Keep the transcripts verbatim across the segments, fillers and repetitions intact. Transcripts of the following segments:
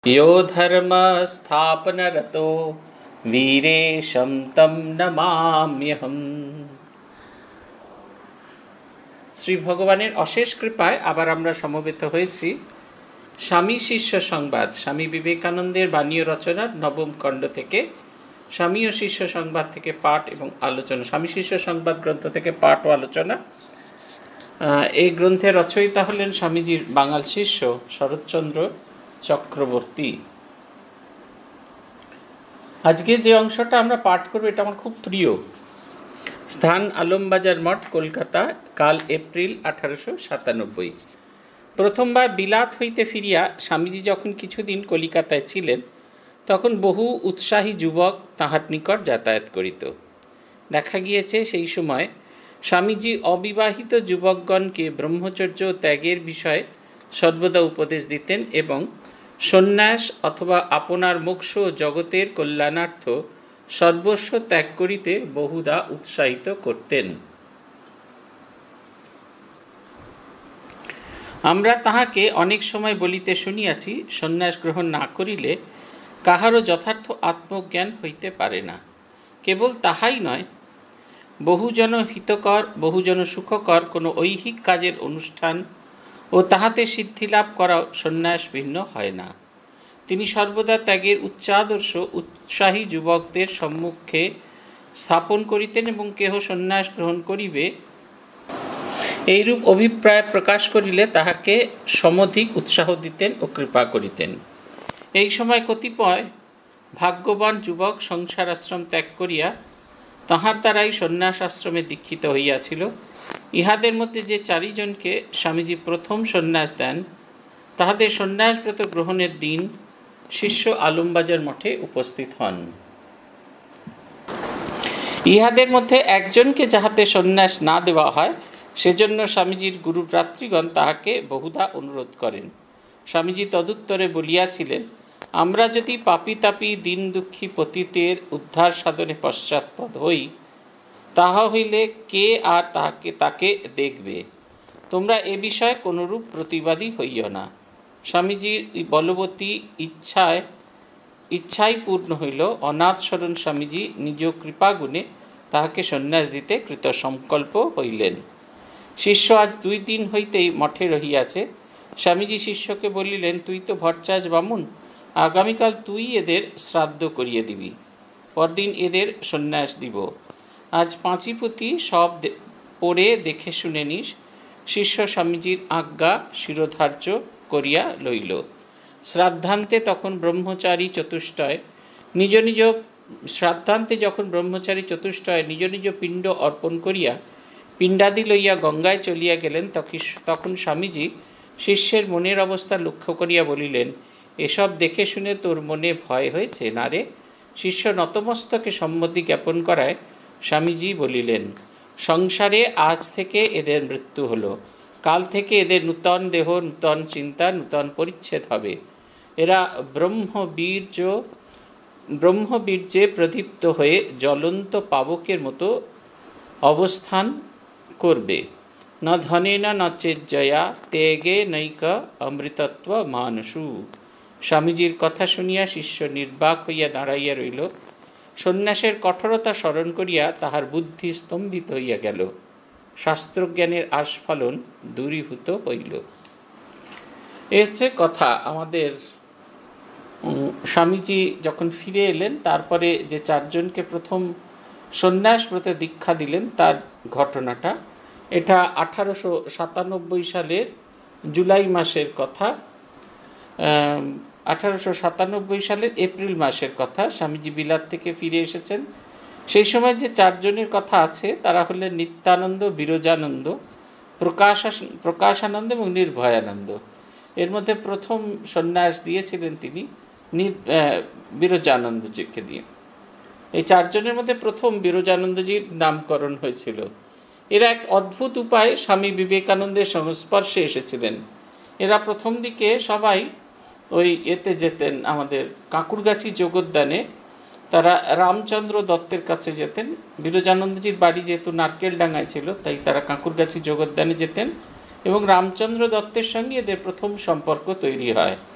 यो धर्म स्थापनरतो वीरेशं तं नमाम्यहम्। শ্রী ভগবানের অশেষ কৃপায় আবার আমরা সমবেত হয়েছি স্বামী শিষ্য সংবাদ, স্বামী বিবেকানন্দের বাণী রচনার নবম খণ্ড থেকে স্বামী ও শিষ্য সংবাদ থেকে পাঠ এবং আলোচনা। স্বামী শিষ্য সংবাদ গ্রন্থ থেকে পাঠ ও আলোচনা। এই গ্রন্থের রচয়িতা হলেন স্বামীজির বাঙাল শিষ্য শরৎচন্দ্র চক্রবর্তী। আজকে যে অংশটা আমরা পাঠ করব এটা আমার খুব প্রিয়। স্থান আলমবাজার মঠ, কলকাতা, কাল এপ্রিল আঠারোশো সাতানব্বই। প্রথমবার বিলাত হইতে ফিরিয়া স্বামীজি যখন কিছুদিন কলিকাতায় ছিলেন, তখন বহু উৎসাহী যুবক তাহার নিকট যাতায়াত করিত। দেখা গিয়েছে সেই সময় স্বামীজি অবিবাহিত যুবকগণকে ব্রহ্মচর্য ত্যাগের বিষয়ে সর্বদা উপদেশ দিতেন এবং সন্ন্যাস অথবা আপনার মোক্ষ জগতের কল্যাণার্থ সর্বস্ব ত্যাগ করিতে বহুদা উৎসাহিত করতেন। আমরা তাহাকে অনেক সময় বলিতে শুনিয়াছি, সন্ন্যাস গ্রহণ না করিলে কাহারও যথার্থ আত্মজ্ঞান হইতে পারে না। কেবল তাহাই নয়, বহুজন হিতকর বহুজন সুখকর কোনো ঐহিক কাজের অনুষ্ঠান ও তাহাতে সিদ্ধিলাভ করা সন্ন্যাস ভিন্ন হয় না। তিনি সর্বদা ত্যাগের উচ্চাদর্শ উৎসাহী যুবকদের সম্মুখে স্থাপন করিতেন এবং কেহ সন্ন্যাস গ্রহণ করিবে এইরূপ অভিপ্রায় প্রকাশ করিলে তাহাকে সমধিক উৎসাহ দিতেন ও কৃপা করিতেন। এই সময় কতিপয় ভাগ্যবান যুবক সংসার আশ্রম ত্যাগ করিয়া তাহার দ্বারাই সন্ন্যাস আশ্রমে দীক্ষিত হইয়াছিল। ইহাদের মধ্যে যে চারিজনকে স্বামীজি প্রথম সন্ন্যাস দেন, তাহাদের সন্ন্যাসব্রত গ্রহণের দিন শিষ্য আলমবাজার মঠে উপস্থিত হন। ইহাদের মধ্যে একজনকে যাহাতে সন্ন্যাস না দেওয়া হয়, সেজন্য স্বামীজির গুরুভ্রাতৃগণ তাহাকে বহুধা অনুরোধ করেন। স্বামীজি তদুত্তরে বলিয়াছিলেন, আমরা যদি পাপী তাপী দীন দুঃখী পতিতের উদ্ধার সাধনে পশ্চাৎপদ হই, তাহা হইলে কে আর তাহাকে তাকে দেখবে? তোমরা এ বিষয়ে কোনরূপ প্রতিবাদী হইও না। স্বামীজির বলবতী ইচ্ছায় ইচ্ছাই পূর্ণ হইল। অনাথ শরণ স্বামীজি নিজ কৃপাগুণে তাহাকে সন্ন্যাস দিতে কৃত সংকল্প হইলেন। শিষ্য আজ দুই দিন হইতেই মঠে রহিয়াছে। স্বামীজি শিষ্যকে বলিলেন, তুই তো ভট্টাচ বামুন, আগামীকাল তুই এদের শ্রাদ্ধ করিয়ে দিবি, পরদিন এদের সন্ন্যাস দিব। আজ পাঁচিপুতি সব পড়ে দেখে শুনে নিস। শিষ্য স্বামীজির আজ্ঞা শিরোধার্য করিয়া লইল। শ্রাদ্ধান্তে তখন ব্রহ্মচারী চতুষ্টয় নিজ নিজ শ্রাদ্ধান্তে যখন ব্রহ্মচারী চতুষ্টয় নিজ নিজ পিণ্ড অর্পণ করিয়া পিণ্ডাদি লইয়া গঙ্গায় চলিয়া গেলেন, তখন স্বামীজি শিষ্যের মনের অবস্থা লক্ষ্য করিয়া বলিলেন, এসব দেখে শুনে তোর মনে ভয় হয়েছে না রে? শিষ্য নতমস্তকে সম্মতি জ্ঞাপন করায় স্বামীজি বলিলেন, সংসারে আজ থেকে এদের মৃত্যু হলো, কাল থেকে এদের নূতন দেহ, নূতন চিন্তা, নূতন পরিচ্ছেদ হবে। এরা ব্রহ্মবীর্য ব্রহ্মবীর্যে প্রদীপ্ত হয়ে জ্বলন্ত পাবকের মতো অবস্থান করবে। ন ধনেন ন চেজ্জয়া ত্যাগে নৈক অমৃতত্ব মানসু। স্বামীজির কথা শুনিয়া শিষ্য নির্বাক হইয়া দাঁড়াইয়া রইল। সন্ন্যাসের কঠোরতা স্মরণ করিয়া তাহার বুদ্ধি স্তম্ভিত হইয়া গেল। শাস্ত্রজ্ঞানের আস্ফালন দূরীভূত হইল। এ হচ্ছে কথা। আমাদের স্বামীজি যখন ফিরে এলেন, তারপরে যে চারজনকে প্রথম সন্ন্যাস ব্রতে দীক্ষা দিলেন তার ঘটনাটা, এটা আঠারোশো সাতানব্বই সালের জুলাই মাসের কথা। আঠারোশো সাতানব্বই সালের এপ্রিল মাসের কথা। স্বামীজি বিলাত থেকে ফিরে এসেছেন। সেই সময় যে চারজনের কথা আছে তারা হলেন নিত্যানন্দ, বিরজানন্দ, প্রকাশ প্রকাশানন্দ এবং নির্ভয়ানন্দ। এর মধ্যে প্রথম সন্ন্যাস দিয়েছিলেন তিনি বিরজানন্দজিকে দিয়ে। এই চারজনের মধ্যে প্রথম বিরজানন্দজির নামকরণ হয়েছিল। এরা এক অদ্ভুত উপায়ে স্বামী বিবেকানন্দের সংস্পর্শে এসেছিলেন। এরা প্রথম দিকে সবাই ওই এতে যেতেন, আমাদের কাঁকুরগাছি যোগোদ্যানে তারা রামচন্দ্র দত্তের কাছে যেতেন। বিরজানন্দজির বাড়ি যেহেতু নারকেল ডাঙ্গায় ছিল, তাই তারা কাঁকুরগাছি যোগোদ্যানে যেতেন এবং রামচন্দ্র দত্তের সঙ্গে এদের প্রথম সম্পর্ক তৈরি হয়।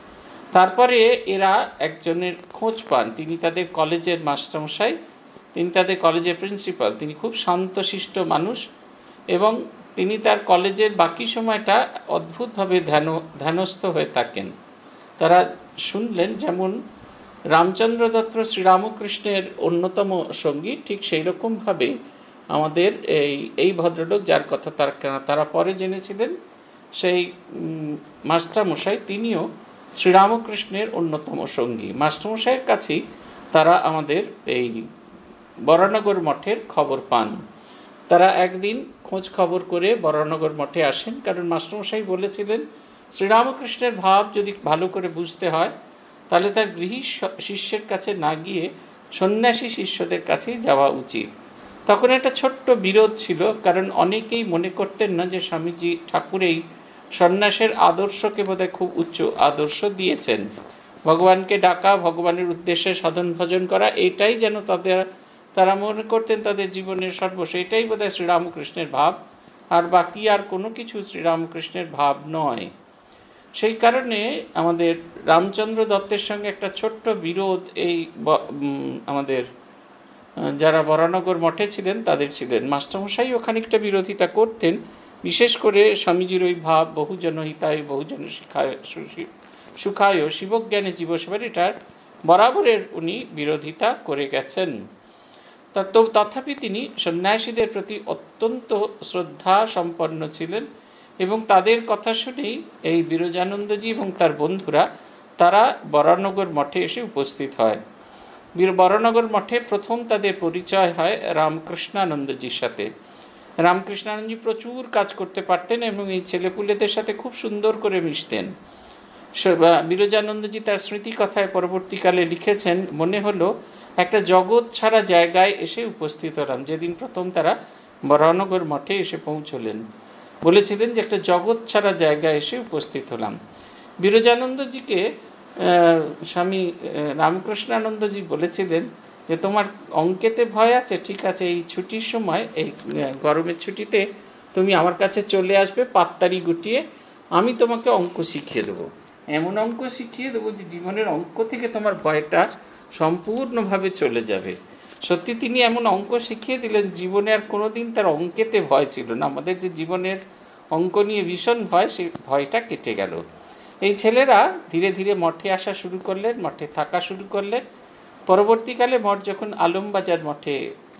তারপরে এরা একজনের খোঁজ পান, তিনি তাদের কলেজের মাস্টারমশাই, তিনি তাদের কলেজের প্রিন্সিপাল। তিনি খুব শান্তশিষ্ট মানুষ এবং তিনি তার কলেজের বাকি সময়টা অদ্ভুতভাবে ধ্যান ধ্যানস্থ হয়ে থাকেন। তারা শুনলেন যেমন রামচন্দ্র দত্ত শ্রীরামকৃষ্ণের অন্যতম সঙ্গী, ঠিক সেই রকমভাবে আমাদের এই এই ভদ্রলোক, যার কথা তার তারা পরে জেনেছিলেন, সেই মাস্টারমশাই তিনিও শ্রীরামকৃষ্ণের অন্যতম সঙ্গী। মাস্টারমশাইয়ের কাছেই তারা আমাদের এই বরানগর মঠের খবর পান। তারা একদিন খোঁজ খবর করে বরানগর মঠে আসেন, কারণ মাস্টারমশাই বলেছিলেন শ্রীরামকৃষ্ণের ভাব যদি ভালো করে বুঝতে হয় তাহলে তার গৃহী শিষ্যের কাছে না গিয়ে সন্ন্যাসী শিষ্যদের কাছেই যাওয়া উচিত। তখন একটা ছোট্ট বিরোধ ছিল, কারণ অনেকেই মনে করতেন না যে স্বামীজি ঠাকুরেই সন্ন্যাসের আদর্শকে বোধহয় খুব উচ্চ আদর্শ দিয়েছেন। ভগবানকে ডাকা, ভগবানের উদ্দেশ্যে সাধন ভজন করা, এটাই যেন তাদের তারা মনে করতেন তাদের জীবনের সর্বস্ব, এটাই বোধহয় শ্রীরামকৃষ্ণের ভাব, আর বাকি আর কোনো কিছু শ্রীরামকৃষ্ণের ভাব নয়। সেই কারণে আমাদের রামচন্দ্র দত্তের সঙ্গে একটা ছোট্ট বিরোধ এই আমাদের যারা বরানগর মঠে ছিলেন তাদের ছিলেন। মাস্টারমশাইও খানিকটা বিরোধিতা করতেন, বিশেষ করে স্বামীজির ওই ভাব বহুজন হিতায় বহুজন শিখায় সুখায় শিবজ্ঞানে জীবসেবার, এটার বরাবরের উনি বিরোধিতা করে গেছেন। তো তথাপি তিনি সন্ন্যাসীদের প্রতি অত্যন্ত শ্রদ্ধা সম্পন্ন ছিলেন এবং তাদের কথা শুনেই এই বিরজানন্দজি এবং তার বন্ধুরা তারা বরানগর মঠে এসে উপস্থিত হয়। বরানগর মঠে প্রথম তাদের পরিচয় হয় রামকৃষ্ণানন্দজির সাথে। রামকৃষ্ণানন্দজি প্রচুর কাজ করতে পারতেন এবং এই ছেলেপুলেদের সাথে খুব সুন্দর করে মিশতেন। বিরজানন্দজি তার স্মৃতি কথায় পরবর্তীকালে লিখেছেন, মনে হলো একটা জগৎ ছাড়া জায়গায় এসে উপস্থিত হলাম। যেদিন প্রথম তারা বরানগর মঠে এসে পৌঁছলেন, বলেছিলেন যে একটা জগৎ ছাড়া জায়গায় এসে উপস্থিত হলাম। বিরজানন্দজিকে স্বামী রামকৃষ্ণানন্দজি বলেছিলেন যে তোমার অঙ্কেতে ভয় আছে, ঠিক আছে, এই ছুটির সময়, এই গরমের ছুটিতে তুমি আমার কাছে চলে আসবে পাত্তারি গুটিয়ে, আমি তোমাকে অঙ্ক শিখিয়ে দেবো, এমন অঙ্ক শিখিয়ে দেবো যে জীবনের অঙ্ক থেকে তোমার ভয়টা সম্পূর্ণভাবে চলে যাবে। সত্যি তিনি এমন অঙ্ক শিখিয়ে দিলেন, জীবনে আর কোনোদিন তার অঙ্কেতে ভয় ছিল না। আমাদের যে জীবনের অঙ্ক নিয়ে ভীষণ ভয়, সেই ভয়টা কেটে গেল। এই ছেলেরা ধীরে ধীরে মঠে আসা শুরু করলেন, মঠে থাকা শুরু করলেন। পরবর্তীকালে মঠ যখন আলমবাজার মঠে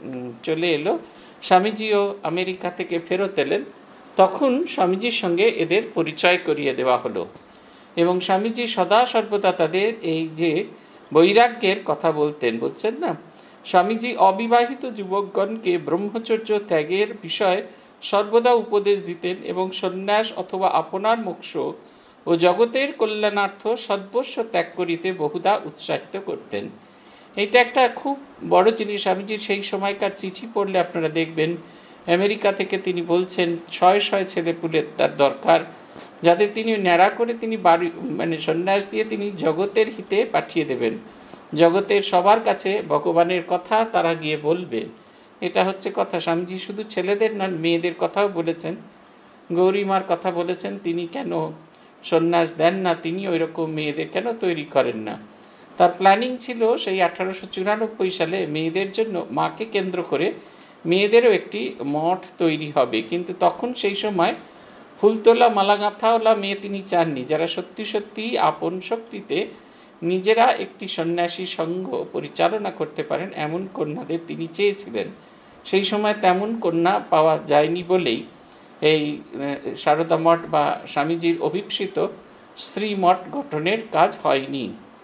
চলে এলো, স্বামীজিও আমেরিকা থেকে ফেরত এলেন, তখন স্বামীজির সঙ্গে এদের পরিচয় করিয়ে দেওয়া হলো এবং স্বামীজি সদা সর্বদা তাদের এই যে বৈরাগ্যের কথা বলতেন, বলছেন না, স্বামীজি অবিবাহিত যুবকগণকে ব্রহ্মচর্য ত্যাগের বিষয়ে সর্বদা উপদেশ দিতেন এবং সন্ন্যাস অথবা আপনার মোক্ষ ও জগতের কল্যাণার্থ সর্বস্ব ত্যাগ করিতে বহুদা উৎসাহিত করতেন। এইটা একটা খুব বড় জিনিস। স্বামীজির সেই সময়কার চিঠি পড়লে আপনারা দেখবেন আমেরিকা থেকে তিনি বলছেন ছয় ছয় ছেলেপুলের তার দরকার, যাদের তিনি ন্যাড়া করে তিনি বাড়ি মানে সন্ন্যাস দিয়ে তিনি জগতের হিতে পাঠিয়ে দেবেন, জগতের সবার কাছে ভগবানের কথা তারা গিয়ে বলবে। এটা হচ্ছে কথা। স্বামীজি শুধু ছেলেদের নন, মেয়েদের কথাও বলেছেন। গৌরীমার কথা বলেছেন, তিনি কেন সন্ন্যাস দেন না, তিনি ওই রকম মেয়েদের কেন তৈরি করেন না। তার প্ল্যানিং ছিল সেই আঠারোশো চুরানব্বই সালে মেয়েদের জন্য, মাকে কেন্দ্র করে মেয়েদেরও একটি মঠ তৈরি হবে, কিন্তু তখন সেই সময় ফুলতোলা মালাগাঁথাওয়ালা মেয়ে তিনি চাননি, যারা সত্যি সত্যি আপন শক্তিতে নিজেরা একটি সন্ন্যাসী সংঘ পরিচালনা করতে পারেন এমন কন্যাদের তিনি চেয়েছিলেন। সেই সময় তেমন কন্যা পাওয়া যায়নি বলেই এই সারদা মঠ বা স্বামীজির অভীপ্সিত স্ত্রী মঠ গঠনের কাজ হয়নি।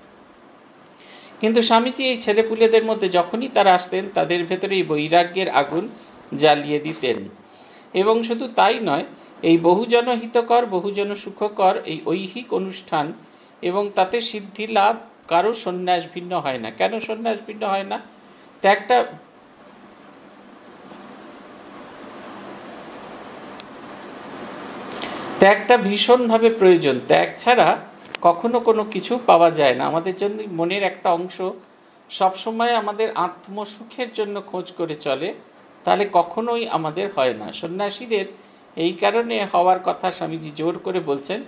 কিন্তু স্বামীজি এই ছেলেপুলেদের মধ্যে যখনই তারা আসতেন, তাদের ভেতরে এই বৈরাগ্যের আগুন জ্বালিয়ে দিতেন। এবং শুধু তাই নয়, এই বহুজন হিতকর বহুজন সুখকর এই ঐহিক অনুষ্ঠান এবং তাতে সিদ্ধি লাভ কারো সন্ন্যাস ভিন্ন হয় না। কেন সন্ন্যাস ভিন্ন হয় না? ত্যাগটা ত্যাগটা ভীষণভাবে প্রয়োজন। ত্যাগ ছাড়া কখনো কোনো কিছু পাওয়া যায় না। আমাদের জন্য মনের একটা অংশ সবসময় আমাদের আত্মসুখের জন্য খোঁজ করে চলে, তাহলে কখনোই আমাদের হয় না। সন্ন্যাসীদের এই কারণে হওয়ার কথা স্বামীজি জোর করে বলছেন,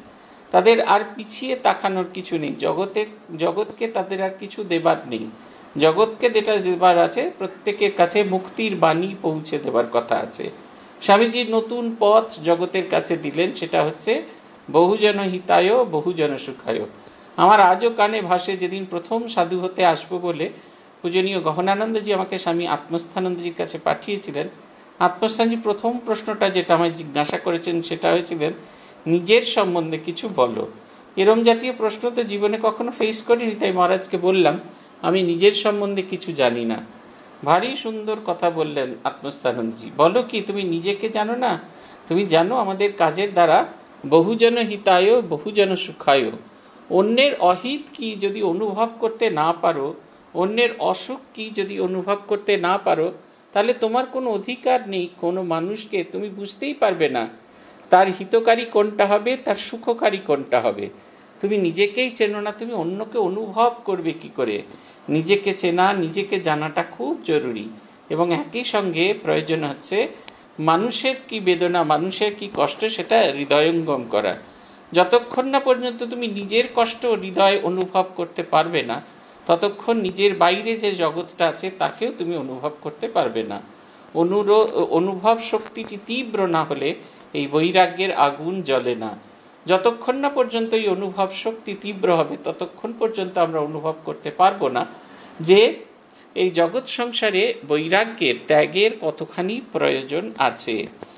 তাদের আর পিছিয়ে তাকানোর কিছু নেই, জগতে জগৎকে তাদের আর কিছু দেবার নেই। জগৎকে যেটা দেবার আছে, প্রত্যেকের কাছে মুক্তির বাণী পৌঁছে দেবার কথা আছে। স্বামীজি নতুন পথ জগতের কাছে দিলেন, সেটা হচ্ছে বহুজন হিতায় বহুজন সুখায়। আমার আজও কানে ভাসে, যেদিন প্রথম সাধু হতে আসবো বলে পূজনীয় গহনানন্দজি আমাকে স্বামী আত্মস্থানন্দজির কাছে পাঠিয়েছিলেন। আত্মস্থানজি প্রথম প্রশ্নটা যেটা আমায় জিজ্ঞাসা করেছেন সেটা হয়েছিলেন, নিজের সম্বন্ধে কিছু বলো। এরম জাতীয় প্রশ্ন তো জীবনে কখনো ফেস করিনি, তাই মহারাজকে বললাম আমি নিজের সম্বন্ধে কিছু জানি না। ভারী সুন্দর কথা বললেন আত্মস্থানন্দজি, বলো কি তুমি নিজেকে জানো না? তুমি জানো আমাদের কাজের দ্বারা বহুজন হিতায় বহুজন সুখায়। অন্যের অহিত কি যদি অনুভব করতে না পারো, অন্যের অসুখ কি যদি অনুভব করতে না পারো, তাহলে তোমার কোনো অধিকার নেই, কোনো মানুষকে তুমি বুঝতেই পারবে না তার হিতকারী কোনটা হবে, তার সুখকারী কোনটা হবে। তুমি নিজেকেই চেনো না, তুমি অন্যকে অনুভব করবে কি করে? নিজেকে চেনা, নিজেকে জানাটা খুব জরুরি। এবং একই সঙ্গে প্রয়োজন হচ্ছে মানুষের কি বেদনা, মানুষের কি কষ্ট, সেটা হৃদয়ঙ্গম করা। যতক্ষণ না পর্যন্ত তুমি নিজের কষ্ট হৃদয় অনুভব করতে পারবে না, ততক্ষণ নিজের বাইরে যে জগৎটা আছে তাকেও তুমি অনুভব করতে পারবে না। অনুরো অনুভব শক্তিটি তীব্র না হলে এই বৈরাগ্যের আগুন জ্বলে না। যতক্ষণ না পর্যন্ত এই অনুভব শক্তি তীব্র হবে, ততক্ষণ পর্যন্ত আমরা অনুভব করতে পারবো না যে এই জগৎ সংসারে বৈরাগ্যের, ত্যাগের কতখানি প্রয়োজন আছে।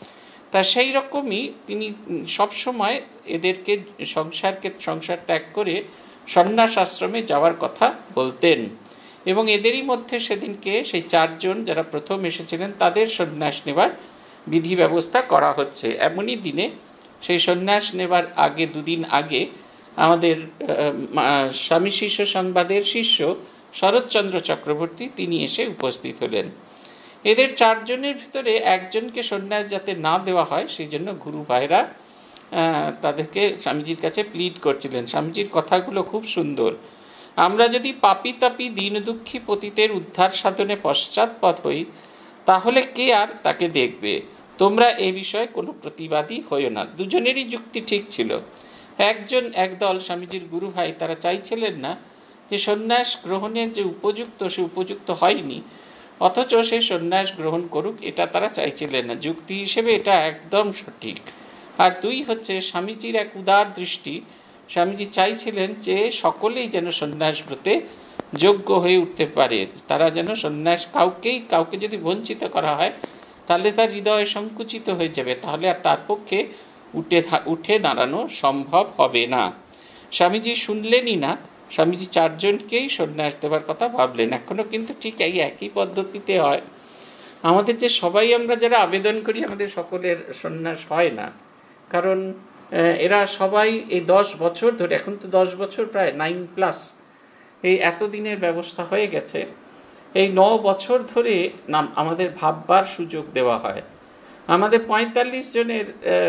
তা সেই রকমই তিনি সবসময় এদেরকে সংসারকে সংসার ত্যাগ করে সন্ন্যাস আশ্রমে যাওয়ার কথা বলতেন। এবং এদেরই মধ্যে সেদিনকে সেই চারজন যারা প্রথম এসেছিলেন তাদের সন্ন্যাস নেবার বিধি ব্যবস্থা করা হচ্ছে। এমনই দিনে সেই সন্ন্যাস নেবার আগে, দুদিন আগে আমাদের স্বামী শিষ্য সংবাদের শিষ্য শরৎচন্দ্র চক্রবর্তী তিনি এসে উপস্থিত হলেন। এদের চারজনের ভিতরে একজনকে সন্ন্যাস যাতে না দেওয়া হয় সেই জন্য গুরু ভাইরা তাদেরকে স্বামীজির কাছে প্লিড করছিলেন। স্বামীজির কথাগুলো খুব সুন্দর। আমরা যদি পাপী তাপী দীন দুঃখী পতিতের উদ্ধার সাধনে পশ্চাৎপদ হই, তাহলে কে আর তাকে দেখবে? তোমরা এ বিষয়ে কোনো প্রতিবাদী হইও না। দুজনেরই যুক্তি ঠিক ছিল। একজন একদল স্বামীজির গুরু ভাই তারা চাইছিলেন না যে সন্ন্যাস গ্রহণের যে উপযুক্ত সে উপযুক্ত হয়নি, অথচ সে সন্ন্যাস গ্রহণ করুক, এটা তারা চাইছিলেন না। যুক্তি হিসেবে এটা একদম সঠিক। আর দুই হচ্ছে স্বামীজির এক উদার দৃষ্টি। স্বামীজি চাইছিলেন যে সকলেই যেন সন্ন্যাস ব্রতে যোগ্য হয়ে উঠতে পারে। তারা যেন সন্ন্যাস, কাউকেই কাউকে যদি বঞ্চিত করা হয় তাহলে তার হৃদয় সংকুচিত হয়ে যাবে, তাহলে আর তার পক্ষে উঠে উঠে দাঁড়ানো সম্ভব হবে না। স্বামীজি শুনলেনই না, স্বামীজি চারজনকেই সন্ন্যাস দেবার কথা ভাবলেন। এখনও কিন্তু ঠিক এই একই পদ্ধতিতে হয়। আমাদের যে সবাই আমরা যারা আবেদন করি, আমাদের সকলের সন্ন্যাস হয় না, কারণ এরা সবাই এই দশ বছর ধরে, এখন তো দশ বছর প্রায় নাইন প্লাস, এই এতদিনের ব্যবস্থা হয়ে গেছে, এই ন বছর ধরে নাম আমাদের ভাববার সুযোগ দেওয়া হয়। আমাদের পঁয়তাল্লিশ জনের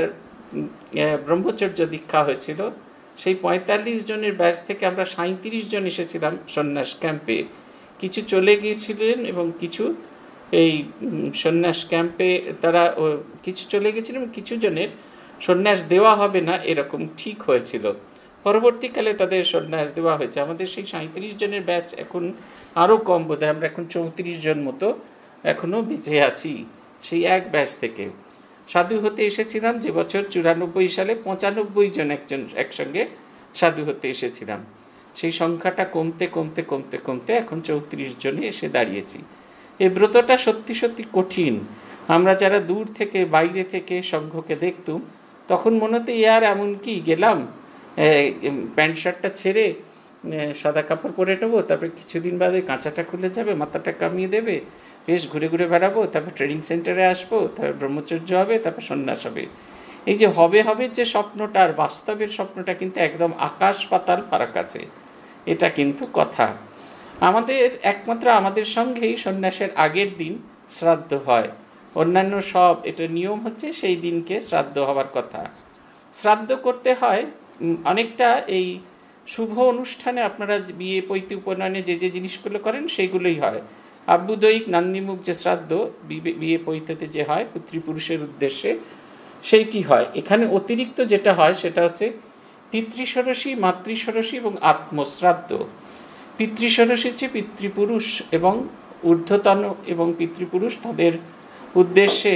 ব্রহ্মচর্য দীক্ষা হয়েছিল। সেই পঁয়তাল্লিশ জনের ব্যাচ থেকে আমরা সাঁত্রিশ জন এসেছিলাম সন্ন্যাস ক্যাম্পে। কিছু চলে গিয়েছিলেন এবং কিছু এই সন্ন্যাস ক্যাম্পে তারা কিছু চলে গেছিলেন, কিছু জনের সন্ন্যাস দেওয়া হবে না এরকম ঠিক হয়েছিল। পরবর্তীকালে তাদের সন্ন্যাস দেওয়া হয়েছে। আমাদের সেই সাঁত্রিশ জনের ব্যাচ এখন আরও কম বোধ হয়, আমরা এখন চৌত্রিশ জন মতো এখনও বেঁচে আছি সেই এক ব্যাচ থেকে। সাধু হতে এসেছিলাম যে বছর চুরানব্বই সালে পঁচানব্বই জন একজন একসঙ্গে সাধু হতে এসেছিলাম। সেই সংখ্যাটা কমতে কমতে কমতে কমতে এখন চৌত্রিশ জনে এসে দাঁড়িয়েছি। এই ব্রতটা সত্যি সত্যি কঠিন। আমরা যারা দূর থেকে বাইরে থেকে সংঘকে দেখতুম, তখন মনে হতো এ আর এমন কি গেলাম, প্যান্ট শার্টটা ছেড়ে সাদা কাপড় পরে নেবো, তারপরে কিছুদিন বাদে কাঁচাটা খুলে যাবে, মাথাটা কামিয়ে দেবে, বেশ ঘুরে ঘুরে বেড়াবো, তারপর ট্রেনিং সেন্টারে আসবো, তারপর ব্রহ্মচর্য হবে, তারপর সন্ন্যাস হবে। এই যে হবে হবে যে স্বপ্নটা আর বাস্তবের স্বপ্নটা কিন্তু একদম আকাশ পাতাল ফারাক আছে। এটা কিন্তু কথা। আমাদের একমাত্র আমাদের সঙ্গেই সন্ন্যাসের আগের দিন শ্রাদ্ধ হয়। অন্যান্য সব এটা নিয়ম হচ্ছে সেই দিনকে শ্রাদ্ধ হওয়ার কথা। শ্রাদ্ধ করতে হয় অনেকটা এই শুভ অনুষ্ঠানে আপনারা বিয়ে পৈতে উপনয়নে যে যে জিনিসগুলো করেন সেইগুলোই হয়। আব্যুদয়িক নান্দিমুখ যে শ্রাদ্ধ বিয়ে পৈতেতে যে হয় পিতৃপুরুষের উদ্দেশ্যে, সেইটি হয়। এখানে অতিরিক্ত যেটা হয় সেটা হচ্ছে পিতৃষোড়শী, মাতৃষোড়শী এবং আত্মশ্রাদ্ধ। পিতৃষোড়শী হচ্ছে পিতৃপুরুষ এবং ঊর্ধ্বতন এবং পিতৃপুরুষ তাদের উদ্দেশ্যে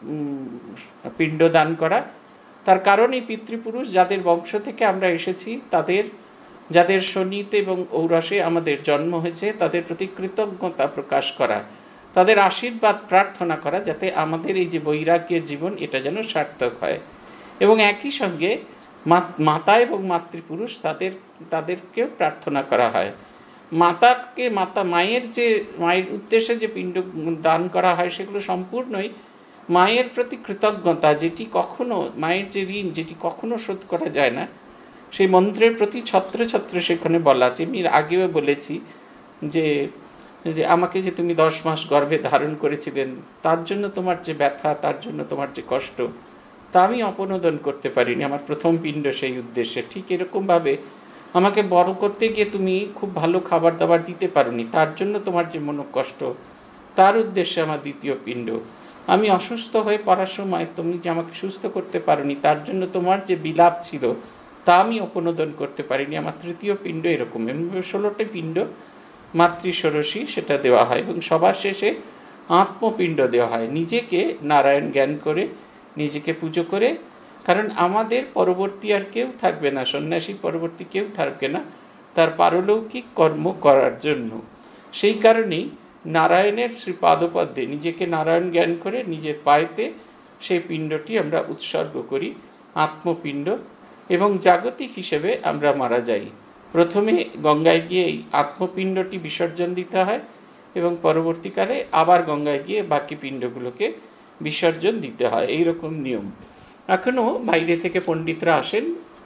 পিণ্ডদান করা। তার কারণ এই পিতৃপুরুষ যাদের বংশ থেকে আমরা এসেছি, তাদের যাদের শনিতে এবং ঔরসে আমাদের জন্ম হয়েছে, তাদের প্রতি কৃতজ্ঞতা প্রকাশ করা, তাদের আশীর্বাদ প্রার্থনা করা, যাতে আমাদের এই যে বৈরাগ্যের জীবন এটা যেন সার্থক হয়। এবং একই সঙ্গে মাতা এবং মাতৃপুরুষ তাদের তাদেরকেও প্রার্থনা করা হয়। মাতাকে মাতা মায়ের যে মায়ের উদ্দেশ্যে যে পিণ্ড দান করা হয় সেগুলো সম্পূর্ণই মায়ের প্রতি কৃতজ্ঞতা, যেটি কখনো মায়ের যে ঋণ যেটি কখনো শোধ করা যায় না, সেই মন্ত্রের প্রতি ছত্রে ছত্রে সেখানে বলা আছে। আমি আগেও বলেছি যে যে আমাকে যে তুমি দশ মাস গর্ভে ধারণ করেছিলেন, তার জন্য তোমার যে ব্যথা, তার জন্য তোমার যে কষ্ট, তা আমি অপনোদন করতে পারিনি, আমার প্রথম পিণ্ড সেই উদ্দেশ্যে। ঠিক এরকমভাবে আমাকে বড় করতে গিয়ে তুমি খুব ভালো খাবার দাবার দিতে পারোনি, তার জন্য তোমার যে মনোকষ্ট, তার উদ্দেশ্যে আমার দ্বিতীয় পিণ্ড। আমি অসুস্থ হয়ে পড়ার সময় তুমি যে আমাকে সুস্থ করতে পারোনি, তার জন্য তোমার যে বিলাপ ছিল তা আমি অপনোদন করতে পারিনি, আমার তৃতীয় পিণ্ড। এরকম ষোলোটি পিণ্ড মাতৃষোড়শী সেটা দেওয়া হয়। এবং সবার শেষে আত্মপিণ্ড দেওয়া হয়, নিজেকে নারায়ণ জ্ঞান করে, নিজেকে পুজো করে। কারণ আমাদের পরবর্তী আর কেউ থাকবে না, সন্ন্যাসীর পরবর্তী কেউ থাকবে না তার পারলৌকিক কর্ম করার জন্য। সেই কারণেই নারায়ণের শ্রী পাদপদ্মে নিজেকে নারায়ণ জ্ঞান করে নিজের পায়েতে সেই পিণ্ডটি আমরা উৎসর্গ করি, আত্মপিণ্ড। এবং জাগতিক হিসেবে আমরা মারা যাই। প্রথমে গঙ্গায় গিয়ে এই আত্মপিণ্ডটি বিসর্জন দিতে হয় এবং পরবর্তীকালে আবার গঙ্গায় গিয়ে বাকি পিণ্ডগুলোকে বিসর্জন দিতে হয়, এইরকম নিয়ম। এখনও বাইরে থেকে পণ্ডিতরা আসেন,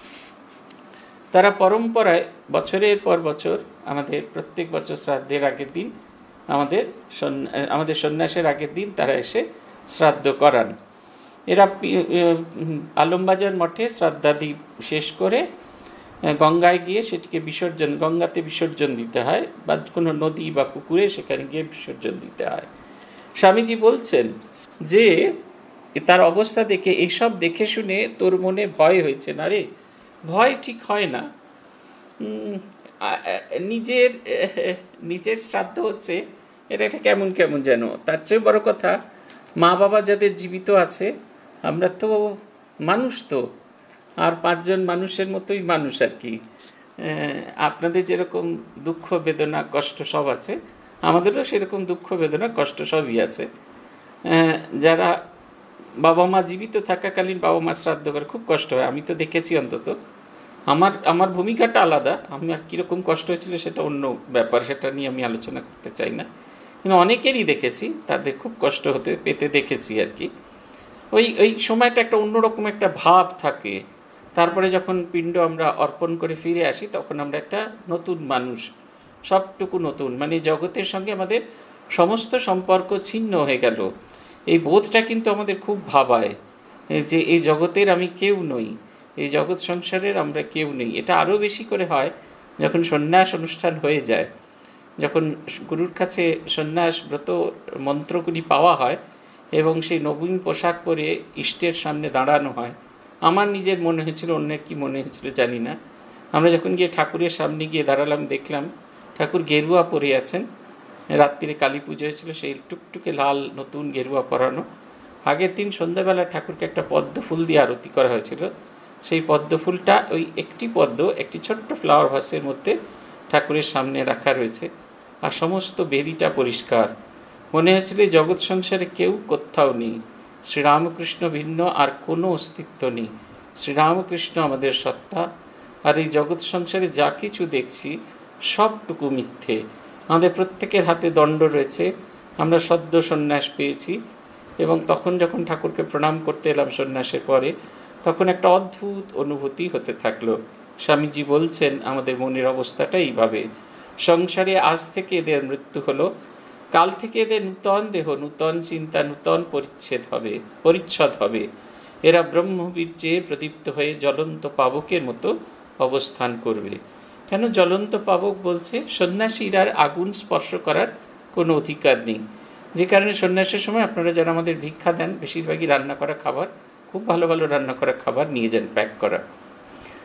তারা পরম্পরায় বছরের পর বছর আমাদের প্রত্যেক বছর শ্রাদ্ধের আগের দিন, আমাদের আমাদের সন্ন্যাসের আগের দিন তারা এসে শ্রাদ্ধ করান। এরা আলমবাজার মঠে শ্রাদ্ধাদি শেষ করে গঙ্গায় গিয়ে সেটিকে বিসর্জন, গঙ্গাতে বিসর্জন দিতে হয়, বা কোনো নদী বা পুকুরে সেখানে গিয়ে বিসর্জন দিতে হয়। স্বামীজি বলছেন যে তার অবস্থা দেখে, এইসব দেখে শুনে তোর মনে ভয় হয়েছে না রে? ভয় ঠিক হয় না। নিজের নিজের শ্রাদ্ধ হচ্ছে, এটা একটা কেমন কেমন যেন। তার চেয়ে বড় কথা, মা বাবা যাদের জীবিত আছে, আমরা তো মানুষ, তো আর পাঁচজন মানুষের মতোই মানুষ আর কি। আপনাদের যেরকম দুঃখ বেদনা কষ্ট সব আছে, আমাদেরও সেরকম দুঃখ বেদনা কষ্ট সবই আছে। যারা বাবা মা জীবিত থাকাকালীন বাবা মা শ্রাদ্ধ করে খুব কষ্ট হয়, আমি তো দেখেছি। অন্তত আমার আমার ভূমিকাটা আলাদা, আমার কীরকম কষ্ট হয়েছিল সেটা অন্য ব্যাপার, সেটা নিয়ে আমি আলোচনা করতে চাই না। কিন্তু অনেকেরই দেখেছি, তাদের খুব কষ্ট হতে পেতে দেখেছি আর কি। ওই ওই সময়টা একটা অন্যরকম একটা ভাব থাকে। তারপরে যখন পিণ্ড আমরা অর্পণ করে ফিরে আসি, তখন আমরা একটা নতুন মানুষ, সবটুকু নতুন, মানে জগতের সঙ্গে আমাদের সমস্ত সম্পর্ক ছিন্ন হয়ে গেল। এই বোধটা কিন্তু আমাদের খুব ভাবায় যে এই জগতের আমি কেউ নই, এই জগৎ সংসারের আমরা কেউ নেই। এটা আরও বেশি করে হয় যখন সন্ন্যাস অনুষ্ঠান হয়ে যায়, যখন গুরুর কাছে সন্ন্যাস ব্রত মন্ত্রগুলি পাওয়া হয় এবং সেই নবীন পোশাক পরে ইষ্টের সামনে দাঁড়ানো হয়। আমার নিজের মনে হয়েছিল, অন্যের কি মনে হয়েছিল জানি না, আমরা যখন গিয়ে ঠাকুরের সামনে গিয়ে দাঁড়ালাম, দেখলাম ঠাকুর গেরুয়া পরে আছেন। রাত্রিরে কালী পুজো হয়েছিল, সেই টুকটুকে লাল নতুন গেরুয়া পরানো। আগের দিন সন্ধ্যাবেলা ঠাকুরকে একটা পদ্ম ফুল দিয়ে আরতি করা হয়েছিল। সেই পদ্ম ফুলটা, ওই একটি পদ্ম একটি ছোট্ট ফ্লাওয়ার ভাসের মধ্যে ঠাকুরের সামনে রাখা রয়েছে, আর সমস্ত বেদিটা পরিষ্কার। মনে হয়েছিল জগৎ সংসারে কেউ কোথাও নেই, শ্রীরামকৃষ্ণ ভিন্ন আর কোনো অস্তিত্ব নেই। শ্রীরামকৃষ্ণ আমাদের সত্তা, আর এই জগৎ সংসারে যা কিছু দেখছি সবটুকু মিথ্যে। আমাদের প্রত্যেকের হাতে দণ্ড রয়েছে, আমরা সদ্য সন্ন্যাস পেয়েছি। এবং তখন যখন ঠাকুরকে প্রণাম করতে এলাম সন্ন্যাসের পরে, তখন একটা অদ্ভুত অনুভূতি হতে থাকলো। স্বামীজি বলছেন আমাদের মনের অবস্থাটা এইভাবে, সংসারে আজ থেকে এদের মৃত্যু হলো, কাল থেকে এদের নূতন দেহ, নূতন চিন্তা, নূতন পরিচ্ছেদ হবে পরিচ্ছদ হবে। এরা ব্রহ্মবীর্যে প্রদীপ্ত হয়ে জ্বলন্ত পাবকের মতো অবস্থান করবে। কেন জ্বলন্ত পাবক বলছে? সন্ন্যাসীর আর আগুন স্পর্শ করার কোনো অধিকার নেই। যে কারণে সন্ন্যাসের সময় আপনারা যারা আমাদের ভিক্ষা দেন, বেশিরভাগই রান্না করা খাবার, খুব ভালো ভালো রান্না করা খাবার নিয়ে যান প্যাক করা।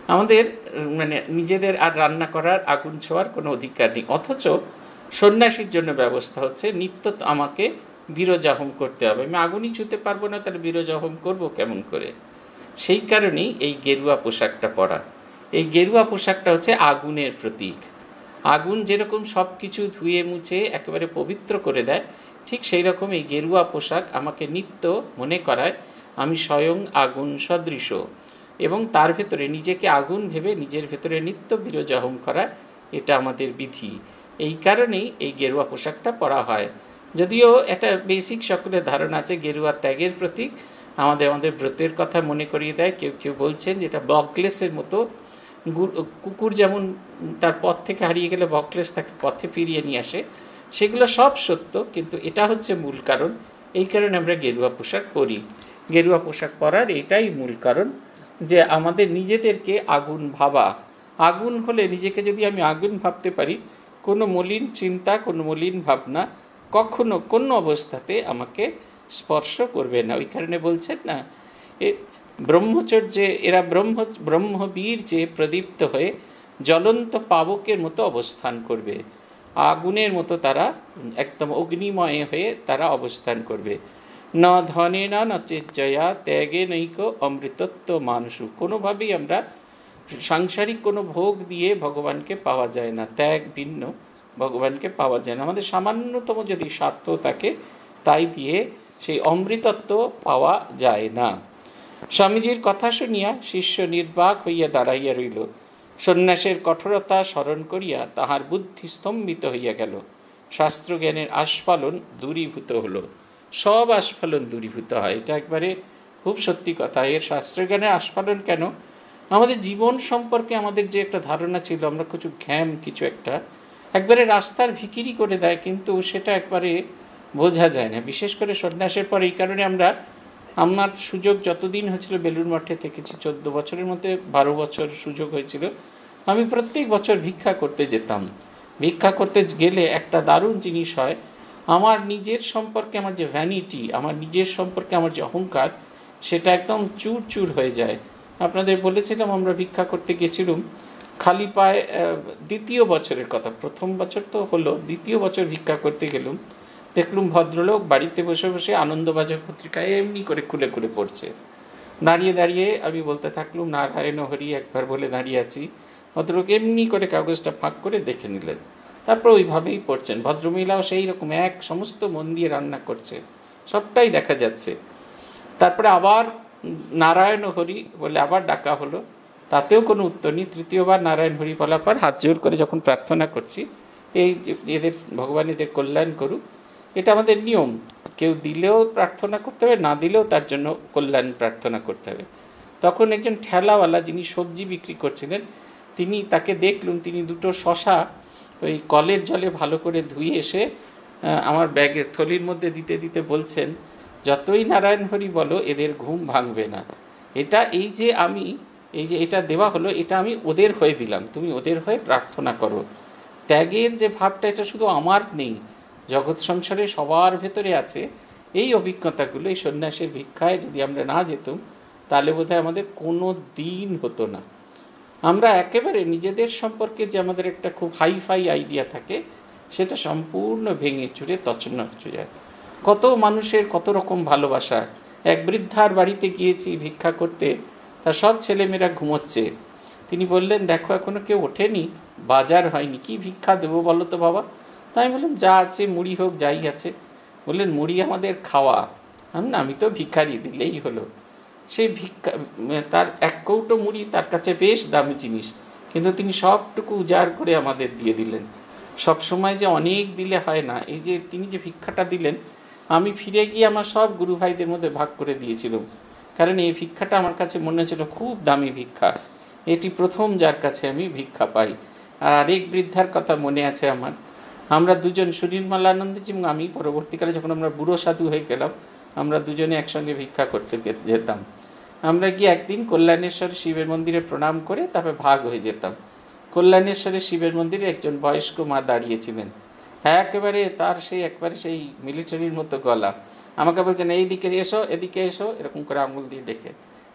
আমাদের মানে নিজেদের আর রান্না করার আগুন ছোঁয়ার কোনো অধিকার নেই, অথচ সন্ন্যাসীর জন্য ব্যবস্থা হচ্ছে নিত্য আমাকে বীরজাহম করতে হবে। আমি আগুনই ছুঁতে পারবো না, তাহলে বীরজাহম করবো কেমন করে? সেই কারণেই এই গেরুয়া পোশাকটা পরা। এই গেরুয়া পোশাকটা হচ্ছে আগুনের প্রতীক। আগুন যেরকম সব কিছু ধুয়ে মুছে একেবারে পবিত্র করে দেয়, ঠিক সেই রকম এই গেরুয়া পোশাক আমাকে নিত্য মনে করায় আমি স্বয়ং আগুন সদৃশ, এবং তার ভেতরে নিজেকে আগুন ভেবে নিজের ভেতরে নিত্য বীরজাহম করা, এটা আমাদের বিধি। এই কারণেই এই গেরুয়া পোশাকটা পরা হয়। যদিও একটা বেসিক সকলের ধারণা আছে গেরুয়া ত্যাগের প্রতীক, আমাদের আমাদের ব্রতের কথা মনে করিয়ে দেয়। কেউ কেউ বলছেন যেটা বকলেসের মতো, কুকুর যেমন তার পথ থেকে হারিয়ে গেলে বকলেস তাকে পথে ফিরিয়ে নিয়ে আসে, সেগুলো সব সত্য, কিন্তু এটা হচ্ছে মূল কারণ। এই কারণে আমরা গেরুয়া পোশাক পরি। গেরুয়া পোশাক পরার এটাই মূল কারণ যে আমাদের নিজেদেরকে আগুন ভাবা। আগুন হলে নিজেকে যদি আমি আগুন ভাবতে পারি, কোনো মলিন চিন্তা, কোনো মলিন ভাবনা কখনো কোনো অবস্থাতে আমাকে স্পর্শ করবে না। ওই কারণে বলছেন না, এ ব্রহ্মচর্যে এরা ব্রহ্ম ব্রহ্মবীর যে প্রদীপ্ত হয়ে জ্বলন্ত পাবকের মতো অবস্থান করবে, আগুনের মতো তারা একদম অগ্নিময় হয়ে তারা অবস্থান করবে। ন ধনে না নচেজ্জয়া ত্যাগে নৈক অমৃতত্ব মানুষু। কোনোভাবেই আমরা সাংসারিক কোনো ভোগ দিয়ে ভগবানকে পাওয়া যায় না, ত্যাগ ভিন্ন ভগবানকে পাওয়া যায় না। আমাদের সামান্যতম যদি স্বার্থ থাকে তাই দিয়ে সেই অমৃতত্ব পাওয়া যায় না। স্বামীজির কথা শুনিয়া শিষ্য নির্বাক হইয়া দাঁড়াইয়া রইল। সন্ন্যাসের কঠোরতা স্মরণ করিয়া তাহার বুদ্ধি স্তম্ভিত হইয়া গেল। শাস্ত্রজ্ঞানের আস্ফালন দূরীভূত হলো। সব আস্ফালন দূরীভূত হয়, এটা একবারে খুব সত্যি কথা। এর শাস্ত্রজ্ঞানের আস্ফালন কেন? আমাদের জীবন সম্পর্কে আমাদের যে একটা ধারণা ছিল, আমরা কিছু ঘ্যাম কিছু একটা একবারে রাস্তার ভিখিরি করে দেয়, কিন্তু সেটা একবারে বোঝা যায় না। বিশেষ করে সন্ন্যাসের পর এই কারণে আমরা, আমার সুযোগ যতদিন হয়েছিল বেলুড় মঠে থেকেছি, চোদ্দ বছরের মধ্যে বারো বছর সুযোগ হয়েছিল, আমি প্রত্যেক বছর ভিক্ষা করতে যেতাম। ভিক্ষা করতে গেলে একটা দারুণ জিনিস হয়, আমার নিজের সম্পর্কে আমার যে ভ্যানিটি, আমার নিজের সম্পর্কে আমার যে অহংকার, সেটা একদম চুর চুর হয়ে যায়। আপনাদের বলেছিলাম আমরা ভিক্ষা করতে গেছিলাম খালি পায়ে, দ্বিতীয় বছরের কথা, প্রথম বছর তো হলো, দ্বিতীয় বছর ভিক্ষা করতে গেলুম, দেখলুম ভদ্রলোক বাড়িতে বসে বসে আনন্দবাজার পত্রিকায় এমনি করে খুলে খুলে পড়ছে। দাঁড়িয়ে দাঁড়িয়ে আমি বলতে থাকলুম নারায়ণ হরি একবার বলে দাঁড়িয়ে আছি, ভদ্রলোক এমনি করে কাগজটা ফাঁক করে দেখে নিলেন, তারপর ওইভাবেই পড়ছেন। ভদ্রমহিলাও সেই রকম এক সমস্ত মন দিয়ে রান্না করছে, সবটাই দেখা যাচ্ছে। তারপরে আবার নারায়ণ হরি বলে আবার ডাকা হলো, তাতেও কোনো উত্তর নেই। তৃতীয়বার নারায়ণ হরি বলার পর হাত জোর করে যখন প্রার্থনা করছি, এই যে এদের ভগবান এদের কল্যাণ করুক, এটা আমাদের নিয়ম। কেউ দিলেও প্রার্থনা করতে হবে, না দিলেও তার জন্য কল্যাণ প্রার্থনা করতে হবে। তখন একজন ঠেলাওয়ালা যিনি সবজি বিক্রি করছিলেন, তিনি তাকে দেখলুম, তিনি দুটো শশা ওই কলের জলে ভালো করে ধুয়ে এসে আমার ব্যাগের থলির মধ্যে দিতে দিতে বলছেন, যতই নারায়ণ হরি বলো এদের ঘুম ভাঙবে না। এটা এই যে আমি এই যে এটা দেওয়া হলো, এটা আমি ওদের হয়ে দিলাম, তুমি ওদের হয়ে প্রার্থনা করো। ত্যাগের যে ভাবটা, এটা শুধু আমার নেই, জগৎ সংসারে সবার ভেতরে আছে। এই অভিজ্ঞতাগুলো এই সন্ন্যাসের ভিক্ষায় যদি আমরা না যেতাম, তাহলে বোধহয় আমাদের কোনো দিন হতো না। আমরা একেবারে নিজেদের সম্পর্কে যে আমাদের একটা খুব হাইফাই আইডিয়া থাকে, সেটা সম্পূর্ণ ভেঙে চুরে তছনছ হয়ে যায়। কত মানুষের কত রকম ভালোবাসা। এক বৃদ্ধার বাড়িতে গিয়েছি ভিক্ষা করতে, তার সব ছেলেমেয়েরা ঘুমোচ্ছে। তিনি বললেন, দেখো এখনো কেউ ওঠেনি, বাজার হয়নি, কি ভিক্ষা দেবো বলো তো বাবা? তাই বললাম, যা আছে মুড়ি হোক, যাই আছে। বললেন, মুড়ি আমাদের খাওয়া। না, আমি তো ভিক্ষারি, দিলেই হলো। সেই ভিক্ষা, তার এক কৌটো মুড়ি তার কাছে বেশ দামি জিনিস, কিন্তু তিনি সবটুকু উজাড় করে আমাদের দিয়ে দিলেন। সব সময় যে অনেক দিলে হয় না। এই যে তিনি যে ভিক্ষাটা দিলেন, আমি ফিরে গিয়ে আমার সব গুরু ভাইদের মধ্যে ভাগ করে দিয়েছিলাম, কারণ এই ভিক্ষাটা আমার কাছে মনে হচ্ছিল খুব দামি ভিক্ষা। এটি প্রথম যার কাছে আমি ভিক্ষা পাই। আর আরেক বৃদ্ধার কথা মনে আছে আমার, আমরা দুজন, সুনির্মলানন্দজি এবং আমি, পরবর্তীকালে যখন আমরা বুড়ো সাধু হয়ে গেলাম, আমরা দুজনে একসঙ্গে ভিক্ষা করতে যেতাম। আমরা গিয়ে একদিন কল্যাণেশ্বর শিবের মন্দিরে প্রণাম করে তারপরে ভাগ হয়ে যেতাম। কল্যাণেশ্বরের শিবের মন্দিরে একজন বয়স্ক মা দাঁড়িয়েছিলেন, হ্যাঁ একেবারে তার সেই একবারে সেই মিলিটারির মতো গলা। আমাকে বলছেন, এইদিকে এসো, এদিকে এসো, এরকম করে আঙুল দিয়ে ডেকে।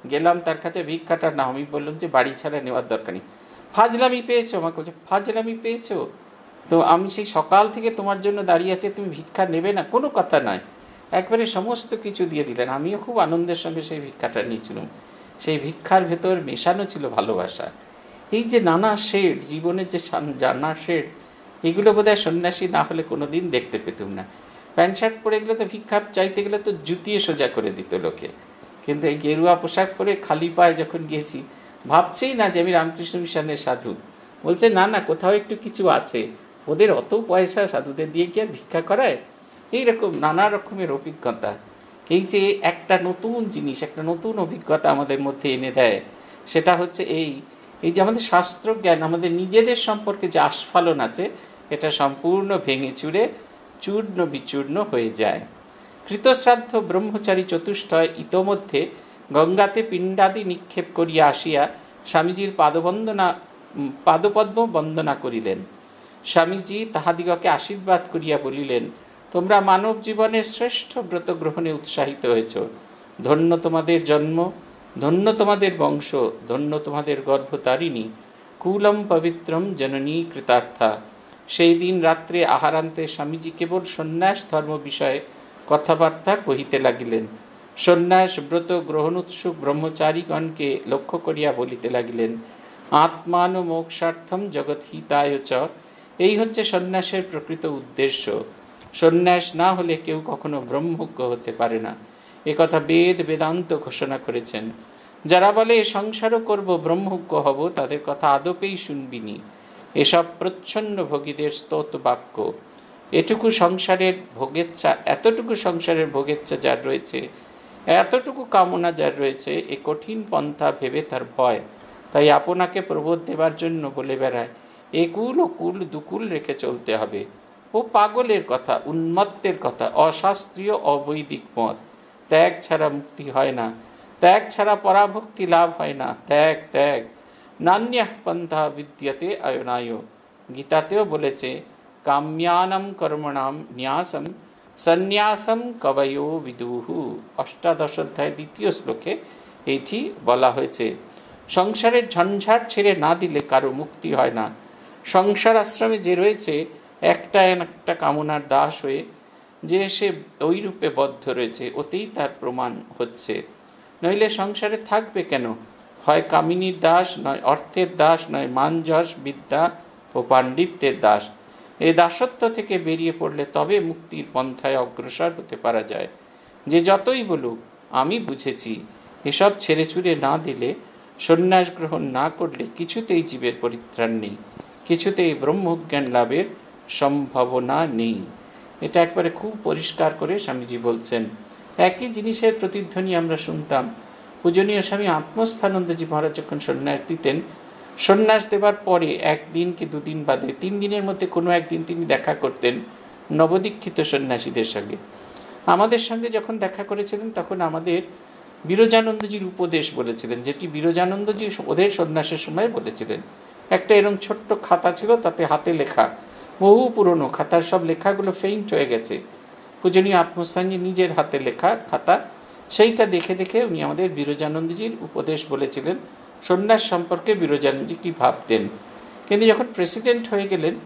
গেলাম তার কাছে ভিক্ষাটা না, আমি বললাম যে বাড়ি ছাড়া নেওয়ার দরকার নেই। ফাজলামি পেয়েছো? আমাকে বলছে ফাজলামি পেয়েছো? তো আমি সেই সকাল থেকে তোমার জন্য দাঁড়িয়ে আছে, তুমি ভিক্ষা নেবে না? কোনো কথা নয়, একবারে সমস্ত কিছু দিয়ে দিলেন। আমিও খুব আনন্দের সঙ্গে সেই ভিক্ষাটা নিয়েছিলাম। সেই ভিক্ষার ভেতর মেশানো ছিল ভালোবাসা। এই যে নানা শেড, জীবনের যে নানা শেড, এগুলো বোধহয় সন্ন্যাসী না হলে কোনো দিন দেখতে পেতুম না। প্যান্ট শার্ট পরে গেলে তো ভিক্ষা চাইতে গেলে তো জুতিয়ে সোজা করে দিত লোকে, কিন্তু এই গেরুয়া পোশাক পরে খালি পায়ে যখন গিয়েছি, ভাবছেই না যে আমি রামকৃষ্ণ মিশনের সাধু। বলছে না না, কোথাও একটু কিছু আছে, ওদের অত পয়সা, সাধুদের দিয়ে কি আর ভিক্ষা করায়? এইরকম নানা রকমের অভিজ্ঞতা। এই যে একটা নতুন জিনিস, একটা নতুন অভিজ্ঞতা আমাদের মধ্যে এনে দেয়, সেটা হচ্ছে এই এই যে আমাদের শাস্ত্রজ্ঞান, আমাদের নিজেদের সম্পর্কে যে আস্ফালন আছে, এটা সম্পূর্ণ ভেঙে চুরে চূর্ণ বিচূর্ণ হয়ে যায়। কৃতশ্রাদ্ধ ব্রহ্মচারী চতুষ্টয় ইতোমধ্যে গঙ্গাতে পিণ্ডাদি নিক্ষেপ করিয়া আসিয়া স্বামীজির পাদবন্দনা পাদপদ্ম বন্দনা করিলেন। স্বামীজি তাহাদিগকে আশীর্বাদ করিয়া বলিলেন, তোমরা মানব জীবনের শ্রেষ্ঠ ব্রত গ্রহণে উৎসাহিত হয়েছ। ধন্য তোমাদের জন্ম, ধন্য তোমাদের বংশ, ধন্য তোমাদের গর্ভতারিণী, কুলম পবিত্রম জননী কৃতার্থা। সেই দিন রাত্রে আহারান্তে স্বামীজি কেবল সন্ন্যাস ধর্ম বিষয়ে কথাবার্তা কহিতে লাগিলেন। সন্ন্যাস ব্রত গ্রহণোৎসুক ব্রহ্মচারীগণকে লক্ষ্য করিয়া বলিতে লাগিলেন, আত্মান মোক্ষার্থম জগৎ হিতায় চ। এই হচ্ছে সন্ন্যাসের প্রকৃত উদ্দেশ্য। সন্ন্যাস না হলে কেউ কখনো ব্রহ্মজ্ঞ হতে পারে না, একথা বেদ বেদান্ত ঘোষণা করেছেন। যারা বলে সংসারও করব, ব্রহ্মজ্ঞ হব, তাদের কথা আদপেই শুনবিনি। এসব প্রচ্ছন্ন ভোগীদের স্তোত বাক্য। এটুকু সংসারের ভোগেচ্ছা, এতটুকু সংসারের ভোগেচ্ছা যার রয়েছে, এতটুকু কামনা যার রয়েছে, এ কঠিন পন্থা ভেবে তার ভয়, তাই আপনাকে প্রবোধ দেবার জন্য বলে বেড়ায়, একুল ও কুল দুকুল রেখে চলতে হবে। ও পাগলের কথা, উন্মত্তের কথা, অশাস্ত্রীয় অবৈদিক মত। ত্যাগ ছাড়া মুক্তি হয় না, ত্যাগ ছাড়া পরাভক্তি লাভ হয় না। ত্যাগ ত্যাগ নান্যঃ পন্থা বিদ্যতে অয়নায়। গীতাতেও বলেছে, কাম্যানাম কর্মণাম ন্যাসম সন্ন্যাসম কবয়ো বিদুহু। অষ্টাদশ অধ্যায় দ্বিতীয় শ্লোকে এইটি বলা হয়েছে। সংসারের ঝঞ্ঝাট ছেড়ে না দিলে কারো মুক্তি হয় না। সংসার আশ্রমে যে রয়েছে, একটা একটা কামনার দাস হয়ে যে সে ওই রূপে বদ্ধ রয়েছে, ওতেই তার প্রমাণ হচ্ছে। নইলে সংসারে থাকবে কেন? হয় কামিনীর দাস, নয় অর্থের দাস, নয় মান যশ বিদ্যা ও পাণ্ডিত্যের দাস। এই দাসত্ব থেকে বেরিয়ে পড়লে তবে মুক্তির পন্থায় অগ্রসর হতে পারা যায়। যে যতই বলুক আমি বুঝেছি, এসব ছেড়ে ছুড়ে না দিলে, সন্ন্যাস গ্রহণ না করলে কিছুতেই জীবের পরিত্রাণ নেই, কিছুতেই ব্রহ্মজ্ঞান লাভের সম্ভাবনা নেই। এটা একবারে খুব পরিষ্কার করে স্বামীজি বলছেন। একই জিনিসের প্রতিধ্বনি আমরা শুনতাম। পূজনীয় স্বামী আত্মস্থানন্দজি মহারাজ যখন সন্ন্যাস দিতেন, সন্ন্যাস দেবার পরে একদিন কি দুদিন বাদে, তিন দিনের মধ্যে কোনো একদিন তিনি দেখা করতেন নবদীক্ষিত সন্ন্যাসীদের সঙ্গে। আমাদের সঙ্গে যখন দেখা করেছিলেন, তখন আমাদের বিরজানন্দজির উপদেশ বলেছিলেন, যেটি বিরজানন্দজি ওদের সন্ন্যাসের সময় বলেছিলেন। একটা এরকম ছোট্ট খাতা ছিল, তাতে হাতে লেখা, বহু পুরনো খাতার সব লেখাগুলো ফেইন্ট হয়ে গেছে। পূজনীয় আত্মস্থানজি নিজের হাতে লেখা খাতা, সেইটা দেখে দেখে উনি আমাদের বিরজানন্দজির উপদেশ বলেছিলেন সন্ন্যাস সম্পর্কে বিরজানন্দজি কী ভাবতেন। কিন্তু যখন প্রেসিডেন্ট হয়ে গেলেন,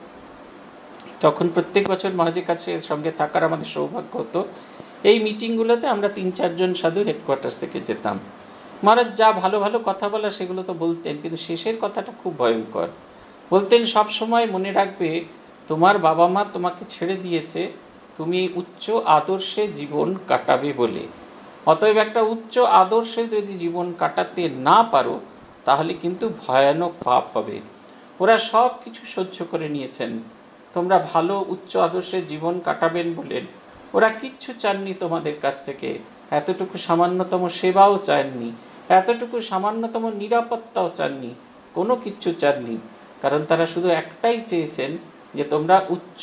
তখন প্রত্যেক বছর মহারাজের কাছে সঙ্গে থাকার আমাদের সৌভাগ্য হতো। এই মিটিংগুলোতে আমরা তিন চারজন সাধু হেডকোয়ার্টার্স থেকে যেতাম। মহারাজ যা ভালো ভালো কথা বলা সেগুলো তো বলতেন, কিন্তু শেষের কথাটা খুব ভয়ঙ্কর। বলতেন, সব সময় মনে রাখবে তোমার বাবা মা তোমাকে ছেড়ে দিয়েছে তুমি উচ্চ আদর্শে জীবন কাটাবে বলে। অতএব একটা উচ্চ আদর্শে যদি জীবন কাটাতে না পারো, তাহলে কিন্তু ভয়ানক পাপ হবে। ওরা সব কিছু সহ্য করে নিয়েছেন, তোমরা ভালো উচ্চ আদর্শে জীবন কাটাবেন বলেন। ওরা কিচ্ছু চাননি তোমাদের কাছ থেকে, এতটুকু সামান্যতম সেবাও চাননি, এতটুকু সামান্যতম নিরাপত্তাও চাননি, কোনো কিচ্ছু চাননি। কারণ তারা শুধু একটাই চেয়েছেন যে তোমরা উচ্চ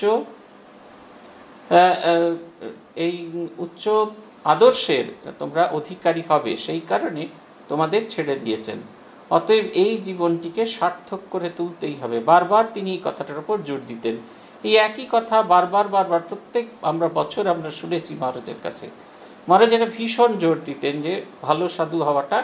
এই উচ্চ আদর্শের তোমরা অধিকারী হবে, সেই কারণে তোমাদের ছেড়ে দিয়েছেন। অতএব এই জীবনটিকে সার্থক করে তুলতেই হবে। বারবার তিনি এই কথাটার উপর জোর দিতেন। এই একই কথা বারবার বারবার প্রত্যেক আমরা বছর আমরা শুনেছি মহারাজের কাছে। মহারাজ এটা ভীষণ জোর দিতেন যে ভালো সাধু হওয়াটা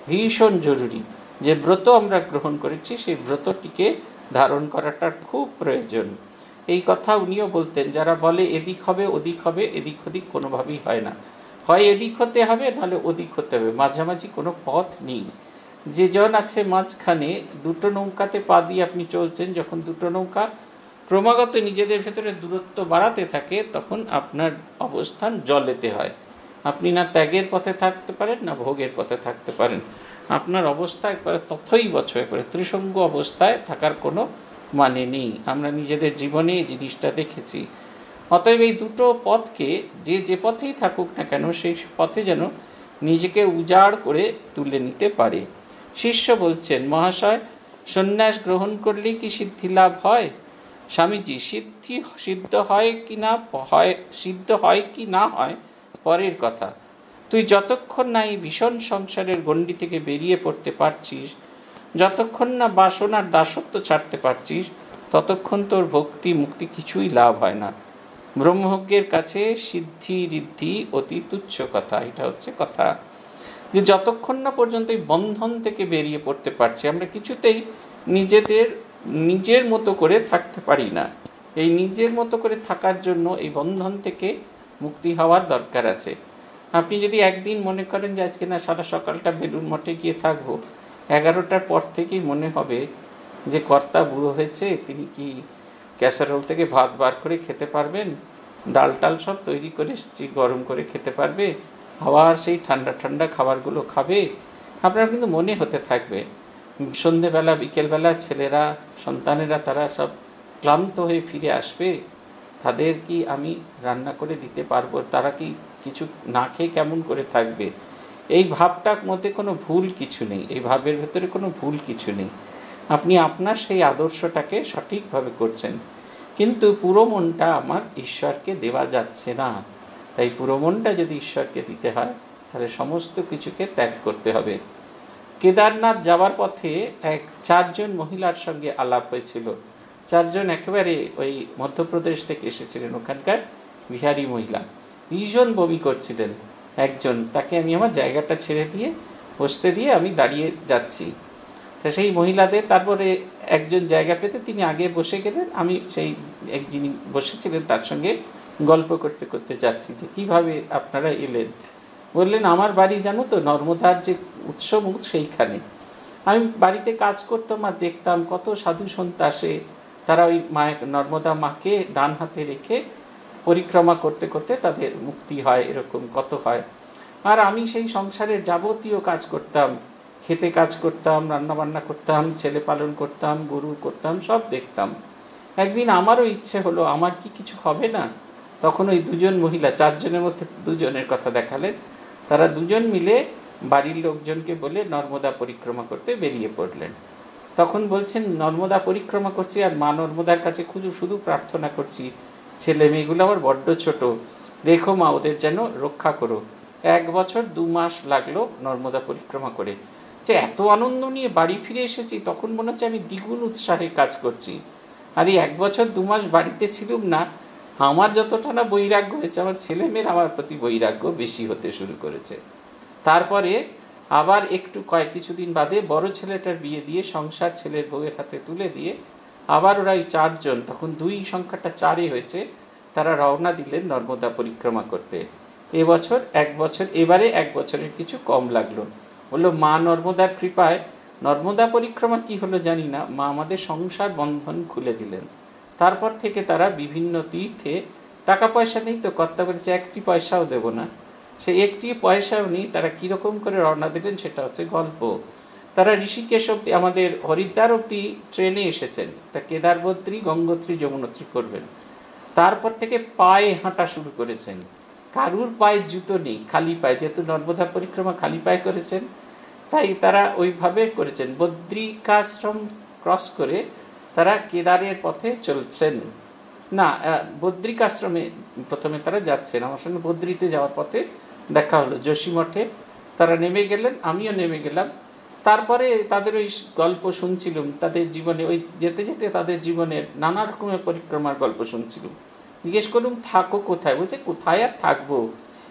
ভীষণ জরুরি। যে ব্রত আমরা গ্রহণ করেছি সেই ব্রতটিকে ধারণ করাটার খুব প্রয়োজন। এই কথা উনিও বলতেন, যারা বলে এদিক হবে ওদিক হবে, এদিক ওদিক কোনোভাবেই হয় না। হয় এদিক হতে হবে, নাহলে ওদিক হতে হবে, মাঝামাঝি কোনো পথ নেই। যে জন আছে মাঝখানে, দুটো নৌকাতে পা দিয়ে আপনি চলছেন, যখন দুটো নৌকা ক্রমাগত নিজেদের ভেতরে দূরত্ব বাড়াতে থাকে, তখন আপনার অবস্থান জলেতে হয়। আপনি না ত্যাগের পথে থাকতে পারেন, না ভোগের পথে থাকতে পারেন। আপনার অবস্থা একবারে তথই বছ, একবারে ত্রিসঙ্গ অবস্থায় থাকার কোনো মানে নেই। আমরা নিজেদের জীবনে এই জিনিসটা দেখেছি। অতএব এই দুটো পথকে যে যে পথেই থাকুক না কেন, সেই পথে যেন নিজেকে উজাড় করে তুলে নিতে পারে। শিষ্য বলছেন, মহাশয়, সন্ন্যাস গ্রহণ করলেই কি সিদ্ধি লাভ হয়? স্বামীজি, সিদ্ধি সিদ্ধ হয় কি না হয়, সিদ্ধ হয় কি না হয় পরের কথা। তুই যতক্ষণ না এই ভীষণ সংসারের গণ্ডি থেকে বেরিয়ে পড়তে পারছিস, যতক্ষণ না বাসনার দাসত্ব ছাড়তে পারছিস, ততক্ষণ তোর ভক্তি মুক্তি কিছুই লাভ হয় না। ব্রহ্মজ্ঞের কাছে সিদ্ধি ঋদ্ধি অতি তুচ্ছ কথা। এটা হচ্ছে কথা, যে যতক্ষণ না পর্যন্ত এই বন্ধন থেকে বেরিয়ে পড়তে পারছি, আমরা কিছুতেই নিজেদের নিজের মতো করে থাকতে পারি না। এই নিজের মতো করে থাকার জন্য এই বন্ধন থেকে মুক্তি হওয়ার দরকার আছে। আপনি যদি একদিন মনে করেন যে আজকে না সারা সকালটা বেলুড় মঠে গিয়ে থাকবো, এগারোটার পর থেকেই মনে হবে যে কর্তা বুড়ো হয়েছে, তিনি কি ক্যাসারোল থেকে ভাত বার করে খেতে পারবেন, ডাল টাল সব তৈরি করে গরম করে খেতে পারবে, আবার সেই ঠান্ডা ঠান্ডা খাবারগুলো খাবে। আপনার কিন্তু মনে হতে থাকবে। সন্ধেবেলা বিকেলবেলা ছেলেরা সন্তানেরা তারা সব ক্লান্ত হয়ে ফিরে আসবে, তাদের কি আমি রান্না করে দিতে পারবো, তারা কি কিছু না খেয়ে কেমন করে থাকবে। এই ভাবটার মধ্যে কোনো ভুল কিছু নেই, এই ভাবের ভেতরে কোনো ভুল কিছু নেই। আপনি আপনার সেই আদর্শটাকে সঠিকভাবে করছেন, কিন্তু পুরো মনটা আমার ঈশ্বরকে দেওয়া যাচ্ছে না। তাই পুরো মনটা যদি ঈশ্বরকে দিতে হয়, তাহলে সমস্ত কিছুকে ত্যাগ করতে হবে। কেদারনাথ যাওয়ার পথে এক চারজন মহিলার সঙ্গে আলাপ হয়েছিল। চারজন একেবারে ওই মধ্যপ্রদেশ থেকে এসেছিলেন, ওখানকার বিহারি মহিলা। ভীষণ বমি করছিলেন। একজন, তাকে আমি আমার জায়গাটা ছেড়ে দিয়ে বসতে দিয়ে আমি দাঁড়িয়ে যাচ্ছি। তা সেই মহিলাদের তারপরে একজন জায়গা পেতে তিনি আগে বসে গেলেন, আমি সেই এক যিনি বসেছিলেন তার সঙ্গে গল্প করতে করতে যাচ্ছি যে কীভাবে আপনারা এলেন। বললেন, আমার বাড়ি জানো তো নর্মদার যে উৎসমুখ সেইখানে। আমি বাড়িতে কাজ করতাম আর দেখতাম কত সাধু সন্ত আসে, তারা ওই মায়ের নর্মদা মাকে ডান হাতে রেখে পরিক্রমা করতে করতে তাদের মুক্তি হয়, এরকম কত হয়। আর আমি সেই সংসারের যাবতীয় কাজ করতাম, খেতে কাজ করতাম, রান্নাবান্না করতাম, ছেলে পালন করতাম, গরু করতাম, সব দেখতাম। একদিন আমারও ইচ্ছে হলো, আমার কি কিছু হবে না? তখন ওই দুজন মহিলা, চারজনের মধ্যে দুজনের কথা দেখালেন। তারা দুজন মিলে বাড়ির লোকজনকে বলে নর্মদা পরিক্রমা করতে বেরিয়ে পড়লেন। তখন বলছেন, নর্মদা পরিক্রমা করছি আর মা নর্মদার কাছে শুধু শুধু প্রার্থনা করছি, ছেলে মেয়েগুলো আমার বড্ড ছোট, দেখো মা ওদের যেন রক্ষা করো। এক বছর দু মাস লাগলো নর্মদা পরিক্রমা করে। যে এত আনন্দ নিয়ে বাড়ি ফিরে এসেছি, তখন মনে হচ্ছে আমি দ্বিগুণ উৎসাহে কাজ করছি। আর এই এক বছর দু মাস বাড়িতে ছিলুম না, আমার যতটা না বৈরাগ্য হয়েছে, আমার ছেলে মেয়ের আমার প্রতি বৈরাগ্য বেশি হতে শুরু করেছে। তারপরে আবার একটু কয়েক কিছুদিন বাদে বড় ছেলেটার বিয়ে দিয়ে সংসার ছেলের বউয়ের হাতে তুলে দিয়ে আবার ওরা এই চারজন, তখন দুই সংখ্যাটা চারে হয়েছে, তারা রওনা দিলেন নর্মদা পরিক্রমা করতে। এবছর এক বছর, এবারে এক বছরের কিছু কম লাগলো। বললো, মা নর্মদার কৃপায় নর্মদা পরিক্রমা কি হলো জানি না, মা আমাদের সংসার বন্ধন খুলে দিলেন। তারপর থেকে তারা বিভিন্ন তীর্থে, টাকা পয়সা নেই তো, কর্তা বলেছে একটি পয়সাও দেব না, সে একটি পয়সাও নেই, তারা কীরকম করে রওনা দিলেন সেটা হচ্ছে গল্প। তারা ঋষিকেশ অব্দি, আমাদের হরিদ্বার অব্দি ট্রেনে এসেছেন, তা কেদারবদ্রী গঙ্গোত্রী যমুনোত্রী করবেন। তারপর থেকে পায়ে হাঁটা শুরু করেছেন। কারুর পায়ে জুতো নেই, খালি পায়ে, যেহেতু নর্মদা পরিক্রমা খালি পায়ে করেছেন, তাই তারা ওইভাবে করেছেন। বদ্রিকাশ্রম ক্রস করে তারা কেদারের পথে চলছেন। না, বদ্রিকাশ্রমে প্রথমে তারা যাচ্ছেন। আমার সঙ্গে বদ্রিতে যাওয়ার পথে দেখা হলো, যোশী মঠে তারা নেমে গেলেন, আমিও নেমে গেলাম। তারপরে তাদের ওই গল্প শুনছিলাম, তাদের জীবনে ওই যেতে যেতে তাদের জীবনের নানা রকমের পরিক্রমার গল্প শুনছিলাম। জিজ্ঞেস করলুম, থাকো কোথায়? বলছে, কোথায় আর থাকবো,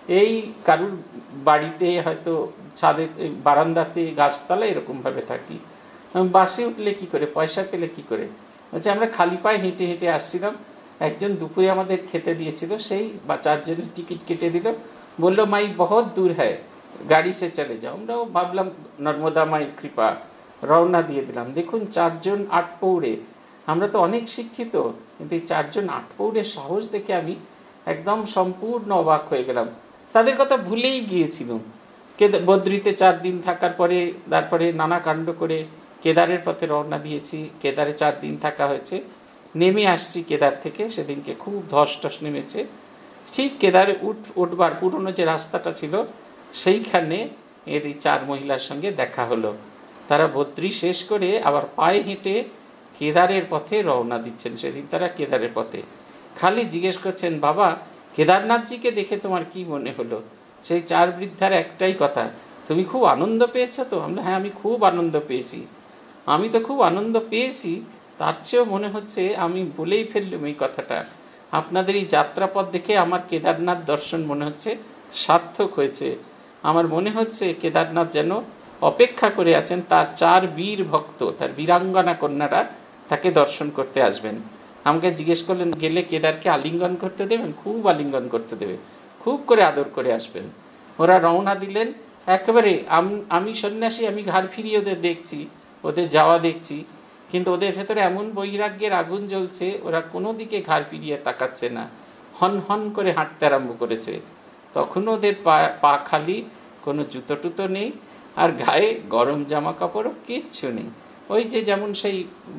এই কারুর বাড়িতে হয়তো ছাদে বারান্দাতে গাছতলা এরকমভাবে থাকি, বাসে উঠলে কি করে, পয়সা পেলে কি করে? বলছে আমরা খালি পায়ে হেঁটে হেঁটে আসছিলাম, একজন দুপুরে আমাদের খেতে দিয়েছিল, সেই বা চারজনের টিকিট কেটে দিল, বললো মাই বহুত দূর হ্যায় গাড়ি সে চলে যাও। আমরাও ভাবলাম নর্মদা মায়ের কৃপা, রওনা দিয়ে দিলাম। দেখুন চারজন আট পৌড়ে, আমরা তো অনেক শিক্ষিত, কিন্তু এই চারজন আট পৌড়ের সাহস দেখে আমি একদম সম্পূর্ণ অবাক হয়ে গেলাম। তাদের কথা ভুলেই গিয়েছিলাম। কেদার বদ্রিতে চার দিন থাকার পরে তারপরে নানা কাণ্ড করে কেদারের পথে রওনা দিয়েছি। কেদারে চার দিন থাকা হয়েছে, নেমে আসছি কেদার থেকে, সেদিনকে খুব ধস টস নেমেছে। ঠিক কেদারে উঠ উঠবার পুরনো যে রাস্তাটা ছিল সেইখানে এর এই চার মহিলার সঙ্গে দেখা হলো। তারা বদ্রি শেষ করে আবার পায়ে হেঁটে কেদারের পথে রওনা দিচ্ছেন। সেদিন তারা কেদারের পথে খালি জিজ্ঞেস করছেন, বাবা কেদারনাথজিকে দেখে তোমার কি মনে হলো? সেই চার বৃদ্ধার একটাই কথা, তুমি খুব আনন্দ পেয়েছো তো? আমরা হ্যাঁ আমি খুব আনন্দ পেয়েছি। আমি তো খুব আনন্দ পেয়েছি, তার চেয়েও মনে হচ্ছে আমি বলেই ফেললাম এই কথাটা, আপনাদের এই যাত্রাপথ দেখে আমার কেদারনাথ দর্শন মনে হচ্ছে সার্থক হয়েছে। আমার মনে হচ্ছে কেদারনাথ যেন অপেক্ষা করে আছেন, তার চার বীর ভক্ত, তার বীরাঙ্গনা কন্যারা তাকে দর্শন করতে আসবেন। আমাকে জিজ্ঞেস করলেন, গেলে কেদারকে আলিঙ্গন করতে দেবেন? খুব আলিঙ্গন করতে দেবে, খুব করে আদর করে আসবেন। ওরা রওনা দিলেন একেবারে। আমি সন্ন্যাসী, আমি ঘাড় ফিরিয়ে ওদের দেখছি, ওদের যাওয়া দেখছি, কিন্তু ওদের ভেতরে এমন বৈরাগ্যের আগুন জ্বলছে, ওরা কোনো দিকে ঘাড় ফিরিয়ে তাকাচ্ছে না, হন হন করে হাঁটতে আরম্ভ করেছে। তখন ওদের পা পা খালি, কোনো জুতো টুতো নেই, আর গায়ে গরম জামা কাপড়ও কিচ্ছু নেই। ওই যে যেমন সেই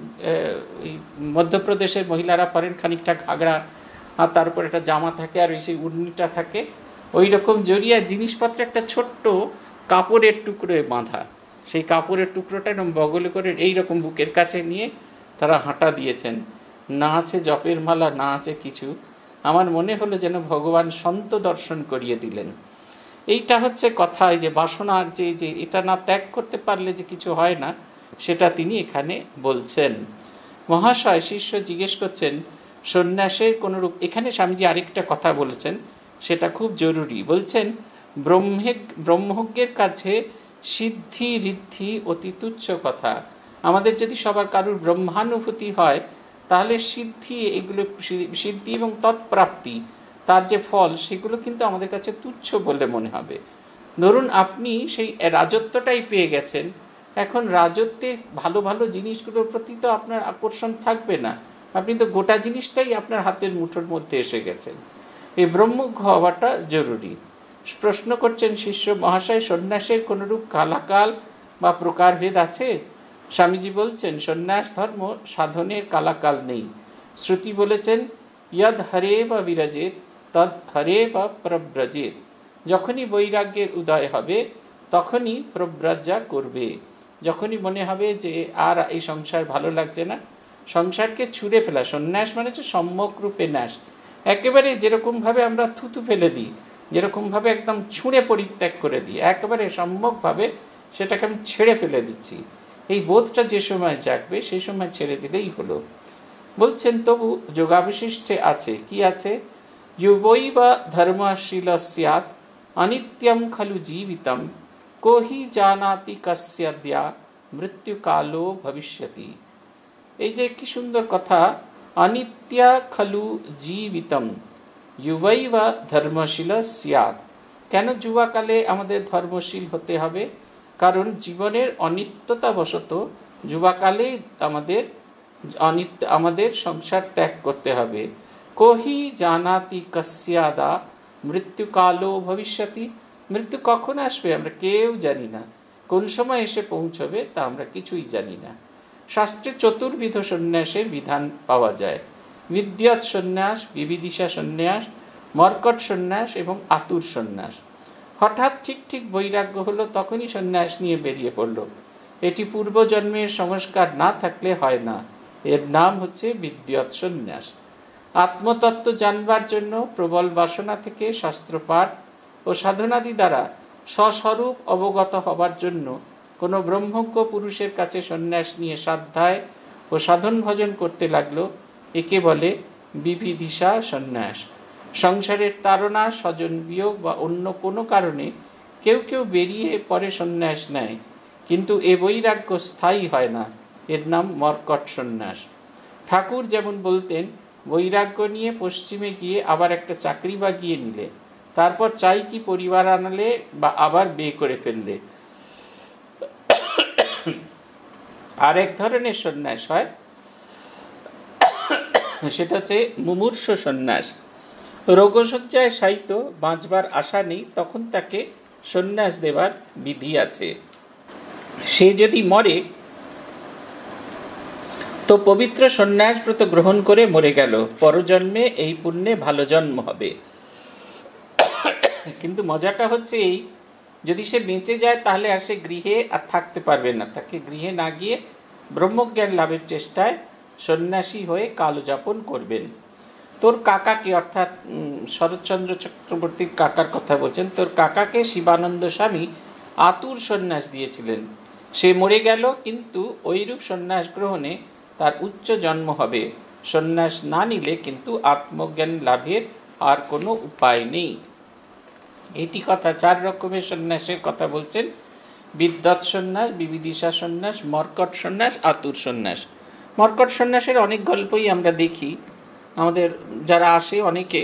মধ্যপ্রদেশের মহিলারা পরেন খানিকটা ঘাগড়া, আর তারপর একটা জামা থাকে, আর ওই সেই উড়নিটা থাকে, ওই রকম জড়িয়ে জিনিসপত্র একটা ছোট্ট কাপড়ের টুকরোয় বাঁধা। সেই কাপড়ের টুকরোটা এরকম বগলে করে এইরকম বুকের কাছে নিয়ে তারা হাঁটা দিয়েছেন। না আছে জপের মালা, না আছে কিছু। আমার মনে হলো যেন ভগবান সন্ত দর্শন করিয়ে দিলেন। এইটা হচ্ছে কথা, যে বাসনার যে যে এটা না ত্যাগ করতে পারলে যে কিছু হয় না, সেটা তিনি এখানে বলছেন। মহাশয় শিষ্য জিজ্ঞেস করছেন সন্ন্যাসের কোনো রূপ। এখানে স্বামীজি আরেকটা কথা বলেছেন, সেটা খুব জরুরি। বলছেন ব্রহ্মে ব্রহ্মজ্ঞের কাছে সিদ্ধি ঋদ্ধি অতি তুচ্ছ কথা। আমাদের যদি সবার কারুর ব্রহ্মানুভূতি হয়, তাহলে সিদ্ধি, এগুলো সিদ্ধি এবং তৎপ্রাপ্তি, তার যে ফল, সেগুলো কিন্তু আমাদের কাছে তুচ্ছ বলে মনে হবে। ধরুন আপনি সেই রাজত্বটাই পেয়ে গেছেন, এখন রাজত্বে ভালো ভালো জিনিসগুলোর প্রতি তো আপনার আকর্ষণ থাকবে না, আপনি তো গোটা জিনিসটাই আপনার হাতের মুঠোর মধ্যে এসে গেছেন। এই ব্রহ্মজ্ঞ হওয়াটা জরুরি। প্রশ্ন করছেন শিষ্য, মহাশয় সন্ন্যাসের কোনরূপ কালাকাল বা প্রকারভেদ আছে? স্বামীজি বলছেন সন্ন্যাস ধর্ম সাধনের কালাকাল নেই। শ্রুতি বলেছেন ইয়দ হরে বা বিরাজেত তদ হরে বা প্রব্রজেত। যখনই বৈরাগ্যের উদয় হবে তখনই প্রব্রজা করবে। যখনই মনে হবে যে আর এই সংসার ভালো লাগছে না, সংসারকে ছুঁড়ে ফেলা। সন্ন্যাস মানে হচ্ছে সম্যক রূপে ন্যাস। একেবারে যেরকমভাবে আমরা থুতু ফেলে দিই, যেরকমভাবে একদম ছুঁড়ে পরিত্যাগ করে দিই, একেবারে সম্যকভাবে সেটাকে আমি ছেড়ে ফেলে দিচ্ছি। এই বোধটা যে সময় জাগবে সেই সময় ছেড়ে দিলেই হলো। বলছেন তবু যোগাবশিষ্টে আছে, কি আছে? ইউবৈব ধর্মশীল স্যাৎ অনিত্যম খলু জীবিতম কোহি জানাতি কস্যদ্যা মৃত্যুকালো ভবিষ্যতি। এই যে কি সুন্দর কথা, অনিত্যা খলু জীবিতম ইউবৈব ধর্মশীল স্যাৎ। কেন যুবাকালে আমাদের ধর্মশীল হতে হবে? কারণ জীবনের অনিত্যতা বশত যুবাকালেই আমাদের অনিত্য আমাদের সংসার ত্যাগ করতে হবে। কোহি জানাতি কস্যাদা মৃত্যুকালো ভবিষ্যতি। মৃত্যু কখন আসবে আমরা কেউ জানি না, কোন সময় এসে পৌঁছবে তা আমরা কিছুই জানি না। শাস্ত্রে চতুর্বিধ সন্ন্যাসের বিধান পাওয়া যায়। বিদ্যৎ সন্ন্যাস, বিবিদিশা সন্ন্যাস, মর্কট সন্ন্যাস এবং আতুর সন্ন্যাস। হঠাৎ ঠিক ঠিক বৈরাগ্য হলো, তখনই সন্ন্যাস নিয়ে বেরিয়ে পড়ল। এটি পূর্বজন্মের সংস্কার না থাকলে হয় না। এর নাম হচ্ছে বিদ্যৎ সন্ন্যাস। আত্মতত্ত্ব জানবার জন্য প্রবল বাসনা থেকে শাস্ত্রপাঠ ও সাধনাদি দ্বারা স্বস্বরূপ অবগত হবার জন্য কোনো ব্রহ্মজ্ঞ পুরুষের কাছে সন্ন্যাস নিয়ে সাধ্যায় ও সাধন ভজন করতে লাগলো, একে বলে বিবিদিশা সন্ন্যাস। সংসারের তাড়না, স্বজন বিয়োগ বা অন্য কোনো কারণে কেউ কেউ বেরিয়ে পরে সন্ন্যাস নেয়, কিন্তু এ বৈরাগ্য স্থায়ী হয় না, এর নাম মর্কট সন্ন্যাস। ঠাকুর যেমন বলতেন, বৈরাগ্য নিয়ে পশ্চিমে গিয়ে আবার একটা চাকরি বা গিয়ে নিলে, তারপর চাই কি পরিবার আনালে বা আবার বিয়ে করে ফেললে। আর এক ধরনের সন্ন্যাস হয়, সেটা হচ্ছে মুমূর্ষ সন্ন্যাস। রোগশয্যায় শায়িত, বাঁচবার আশা নেই, তখন তাকে সন্ন্যাস দেবার বিধি আছে। সে যদি মরে তো পবিত্র সন্ন্যাস ব্রত গ্রহণ করে মরে গেল, পরজন্মে এই পুণ্যে ভালো জন্ম হবে। কিন্তু মজাটা হচ্ছে এই, যদি সে বেঁচে যায় তাহলে আর সে গৃহে আর থাকতে পারবে না, তাকে গৃহে না গিয়ে ব্রহ্মজ্ঞান লাভের চেষ্টায় সন্ন্যাসী হয়ে কালযাপন করবেন। তোর কাকাকে, অর্থাৎ শরৎচন্দ্র চক্রবর্তীর কাকার কথা বলছেন, তোর কাকাকে শিবানন্দ স্বামী আতুর সন্ন্যাস দিয়েছিলেন। সে মরে গেল, কিন্তু ওইরূপ সন্ন্যাস গ্রহণে তার উচ্চ জন্ম হবে। সন্ন্যাস না নিলে কিন্তু আত্মজ্ঞান লাভের আর কোনো উপায় নেই। এটি কথা। চার রকমের সন্ন্যাসের কথা বলছেন: বিদ্যৎ সন্ন্যাস, বিবিদিশা সন্ন্যাস, মর্কট সন্ন্যাস, আতুর সন্ন্যাস। মর্কট সন্ন্যাসের অনেক গল্পই আমরা দেখি। আমাদের যারা আসে অনেকে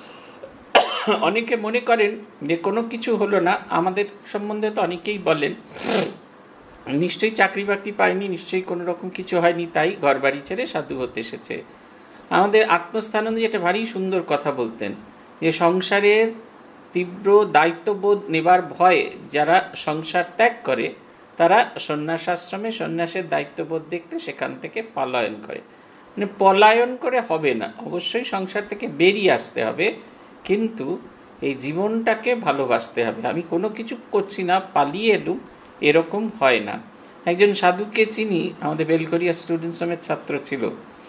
অনেকে মনে করেন যে কোনো কিছু হলো না, আমাদের সম্বন্ধে তো অনেকেই বলেন নিশ্চয়ই চাকরি বাকরি পায়নি, নিশ্চয়ই কোনো রকম কিছু হয়নি, তাই ঘর বাড়ি ছেড়ে সাধু হতে এসেছে। আমাদের আত্মস্থানন্দী যেটা ভারী সুন্দর কথা বলতেন, যে সংসারের তীব্র দায়িত্ববোধ নেবার ভয়ে যারা সংসার ত্যাগ করে, তারা সন্ন্যাসাশ্রমে সন্ন্যাসের দায়িত্ববোধ দেখলে সেখান থেকে পলায়ন করে। মানে পলায়ন করে হবে না, অবশ্যই সংসার থেকে বেরিয়ে আসতে হবে, কিন্তু এই জীবনটাকে ভালোবাসতে হবে। আমি কোনো কিছু করছি না, পালিয়ে এলুম, এরকম হয় না। একজন সাধুকে চিনি, আমাদের বেলঘরিয়া স্টুডেন্টস হোমের ছাত্র ছিল,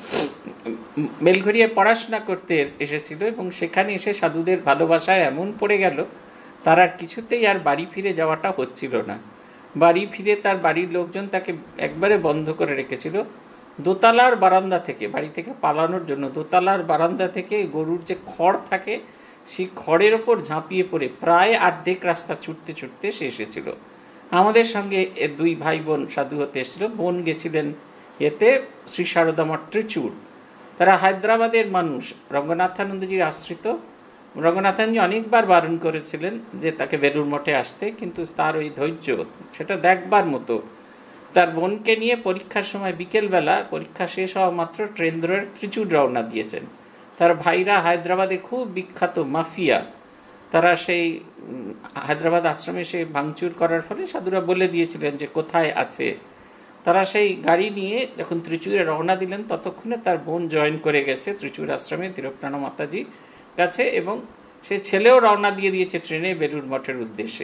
বেলঘরিয়ায় পড়াশোনা করতে এসেছিল, এবং সেখানে এসে সাধুদের ভালোবাসায় এমন পড়ে গেল, তার আর কিছুতেই আর বাড়ি ফিরে যাওয়াটা হচ্ছিল না। বাড়ি ফিরে তার বাড়ির লোকজন তাকে একবারে বন্ধ করে রেখেছিল। দোতলার বারান্দা থেকে, বাড়ি থেকে পালানোর জন্য দোতলার বারান্দা থেকে গরুর যে খড় থাকে, সেই খড়ের ওপর ঝাঁপিয়ে পড়ে প্রায় অর্ধেক রাস্তা ছুটতে ছুটতে সে এসেছিল। আমাদের সঙ্গে দুই ভাই বোন সাধু হতে এসেছিল। বোন গেছিলেন এতে শ্রী শারদা মঠ ত্রিচুর। তারা হায়দ্রাবাদের মানুষ, রঙ্গনাথানন্দজির আশ্রিত। রঙ্গনাথানজি অনেকবার বারণ করেছিলেন যে তাকে বেলুড় মঠে আসতে, কিন্তু তার ওই ধৈর্য, সেটা দেখবার মতো। তার বোনকে নিয়ে পরীক্ষার সময় বিকেলবেলা, পরীক্ষা শেষ হওয়া মাত্র ট্রেন ধরে ত্রিচুর রওনা দিয়েছেন। তার ভাইরা হায়দ্রাবাদে খুব বিখ্যাত মাফিয়া, তারা সেই হায়দ্রাবাদ আশ্রমে সে ভাঙচুর করার ফলে সাধুরা বলে দিয়েছিলেন যে কোথায় আছে। তারা সেই গাড়ি নিয়ে যখন ত্রিচুরে রওনা দিলেন, ততক্ষণে তার বোন জয়েন করে গেছে ত্রিচুর আশ্রমে তিরোপ্রাণা মাতাজি কাছে, এবং সে ছেলেও রওনা দিয়ে দিয়েছে ট্রেনে বেলুড় মঠের উদ্দেশ্যে।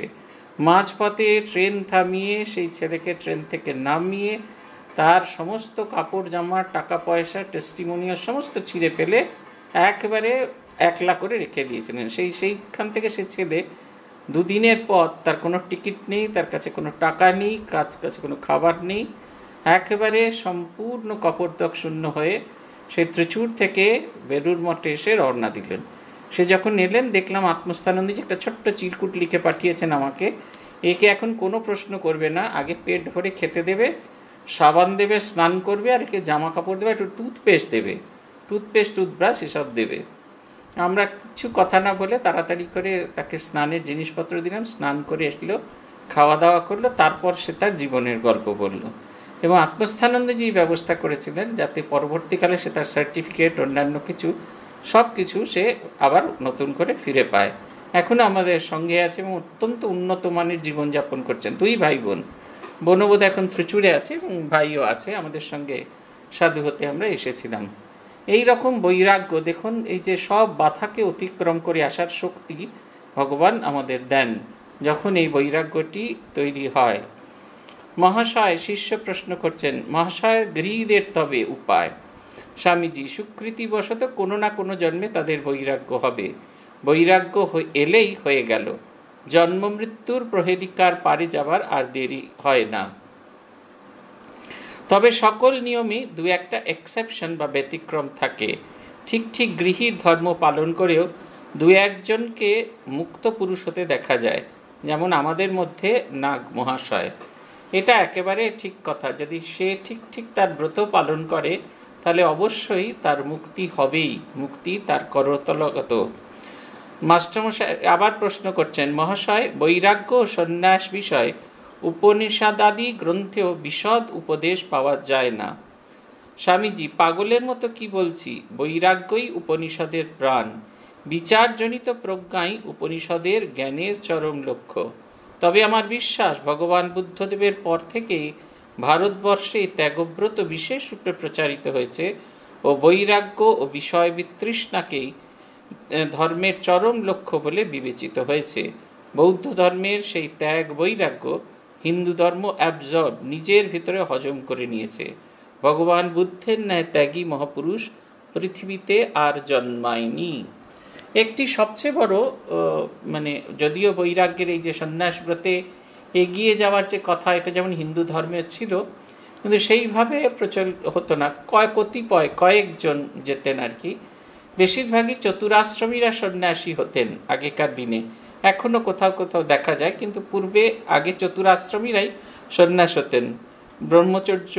মাঝপথে ট্রেন থামিয়ে সেই ছেলেকে ট্রেন থেকে নামিয়ে তার সমস্ত কাপড় জামা, টাকা পয়সা, টেস্টিমোনিয়াল সমস্ত ছিঁড়ে ফেলে একেবারে একলা করে রেখে দিয়েছিলেন। সেই সেইখান থেকে সে ছেলে দুদিনের পথ, তার কোনো টিকিট নেই, তার কাছে কোনো টাকা নেই, কাছ কাছে কোনো খাবার নেই, একেবারে সম্পূর্ণ কপর্দক শূন্য হয়ে সেই ত্রিচুর থেকে বেলুড় মঠে এসে রওনা দিলেন। সে যখন এলেন, দেখলাম আত্মস্থানন্দী একটা ছোট্ট চিরকুট লিখে পাঠিয়েছেন আমাকে। একে এখন কোনো প্রশ্ন করবে না, আগে পেট ভরে খেতে দেবে, সাবান দেবে, স্নান করবে, আর একে জামা কাপড় দেবে, একটু টুথপেস্ট দেবে, টুথপেস্ট টুথব্রাশ এসব দেবে। আমরা কিছু কথা না বলে তাড়াতাড়ি করে তাকে স্নানের জিনিসপত্র দিলাম, স্নান করে এসলো, খাওয়া দাওয়া করলো, তারপর সে তার জীবনের গল্প বলল। এবং আত্মস্থানন্দজি ব্যবস্থা করেছিলেন যাতে পরবর্তীকালে সে তার সার্টিফিকেট, অন্যান্য কিছু সব কিছু সে আবার নতুন করে ফিরে পায়। এখন আমাদের সঙ্গে আছে এবং অত্যন্ত উন্নত মানের জীবনযাপন করছেন। দুই ভাই বোন, বোনবোধ এখন ত্রিচুরে আছে এবং ভাইও আছে, আমাদের সঙ্গে সাধু হতে আমরা এসেছিলাম। এই রকম বৈরাগ্য, দেখুন এই যে সব বাধাকে অতিক্রম করে আসার শক্তি ভগবান আমাদের দেন যখন এই বৈরাগ্যটি তৈরি হয়। মহাশয়, শিষ্য প্রশ্ন করছেন, মহাশয় গৃহীদের তবে উপায়? স্বামীজি, সুকৃতিবশত কোনো না কোনো জন্মে তাদের বৈরাগ্য হবে, বৈরাগ্য এলেই হয়ে গেল, জন্ম মৃত্যুর প্রহেলিকার পারে যাবার আর দেরি হয় না। তবে সকল নিয়মে দু একটা এক্সেপশন বা ব্যতিক্রম থাকে। ঠিক ঠিক গৃহীর ধর্ম পালন করেও দু একজনকে মুক্ত পুরুষ হতে দেখা যায়, যেমন আমাদের মধ্যে নাগ মহাশয়। এটা একেবারে ঠিক কথা। যদি সে ঠিক ঠিক তার ব্রত পালন করে তাহলে অবশ্যই তার মুক্তি হবেই, মুক্তি তার করতলগত। মাস্টারমশাই আবার প্রশ্ন করছেন, মহাশয় বৈরাগ্য ও সন্ন্যাস বিষয় উপনিষদাদি গ্রন্থেও বিশদ উপদেশ পাওয়া যায় না। স্বামীজি, পাগলের মতো কি বলছি? বৈরাগ্যই উপনিষদের প্রাণ, বিচারজনিত প্রজ্ঞাই উপনিষদের জ্ঞানের চরম লক্ষ্য। তবে আমার বিশ্বাস ভগবান বুদ্ধদেবের পর থেকেই ভারতবর্ষে ত্যাগব্রত বিশেষ রূপে প্রচারিত হয়েছে ও বৈরাগ্য ও বিষয় বিতৃষ্ণাকেই ধর্মের চরম লক্ষ্য বলে বিবেচিত হয়েছে। বৌদ্ধ ধর্মের সেই ত্যাগ বৈরাগ্য হিন্দু ধর্ম অ্যাবজর্ব, নিজের ভিতরে হজম করে নিয়েছে। ভগবান বুদ্ধের ন্যায় ত্যাগী মহাপুরুষ পৃথিবীতে আর জন্মায়নি। একটি সবচেয়ে বড় মানে, যদিও বৈরাগ্যের এই যে সন্ন্যাস ব্রতে এগিয়ে যাওয়ার যে কথা, এটা যেমন হিন্দু ধর্মে ছিল, কিন্তু সেইভাবে প্রচলিত হতো না। কয় কতিপয় কয়েকজন যেতেন আর কি। বেশিরভাগই চতুরাশ্রমীরা সন্ন্যাসী হতেন আগেকার দিনে, এখনও কোথাও কোথাও দেখা যায়, কিন্তু পূর্বে আগে চতুরাশ্রমীরাই সন্ন্যাস হতেন। ব্রহ্মচর্য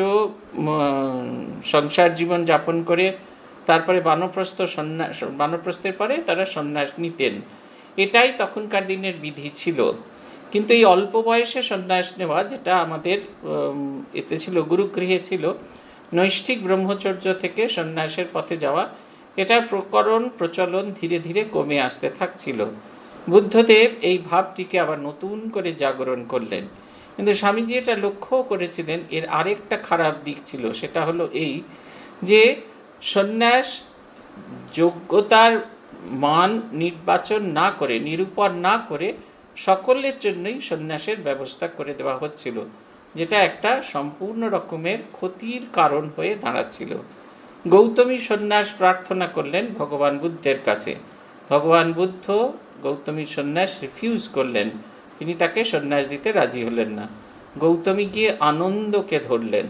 সংসার জীবন যাপন করে তারপরে বানপ্রস্থ সন্ন্যাস, বানপ্রস্থের পরে তারা সন্ন্যাস নিতেন। এটাই তখনকার দিনের বিধি ছিল। কিন্তু এই অল্প বয়সে সন্ন্যাস নেওয়া, যেটা আমাদের এতে ছিল, গুরুগৃহে ছিল, নৈষ্ঠিক ব্রহ্মচর্য থেকে সন্ন্যাসের পথে যাওয়া, এটার প্রকরণ প্রচলন ধীরে ধীরে কমে আসতে থাকছিল। বুদ্ধদেব এই ভাবটিকে আবার নতুন করে জাগরণ করলেন। কিন্তু স্বামীজি এটা লক্ষ্য করেছিলেন এর আরেকটা খারাপ দিক ছিল। সেটা হলো এই যে সন্ন্যাস যোগ্যতার মান নির্বাচন না করে, নিরূপণ না করে সকলের জন্যই সন্ন্যাসের ব্যবস্থা করে দেওয়া হচ্ছিল, যেটা একটা সম্পূর্ণ রকমের ক্ষতির কারণ হয়ে দাঁড়াচ্ছিল। গৌতমী সন্ন্যাস প্রার্থনা করলেন ভগবান বুদ্ধের কাছে। ভগবান বুদ্ধ গৌতমীর সন্ন্যাস রিফিউজ করলেন, তিনি তাকে সন্ন্যাস দিতে রাজি হলেন না। গৌতমী গিয়ে আনন্দকে ধরলেন।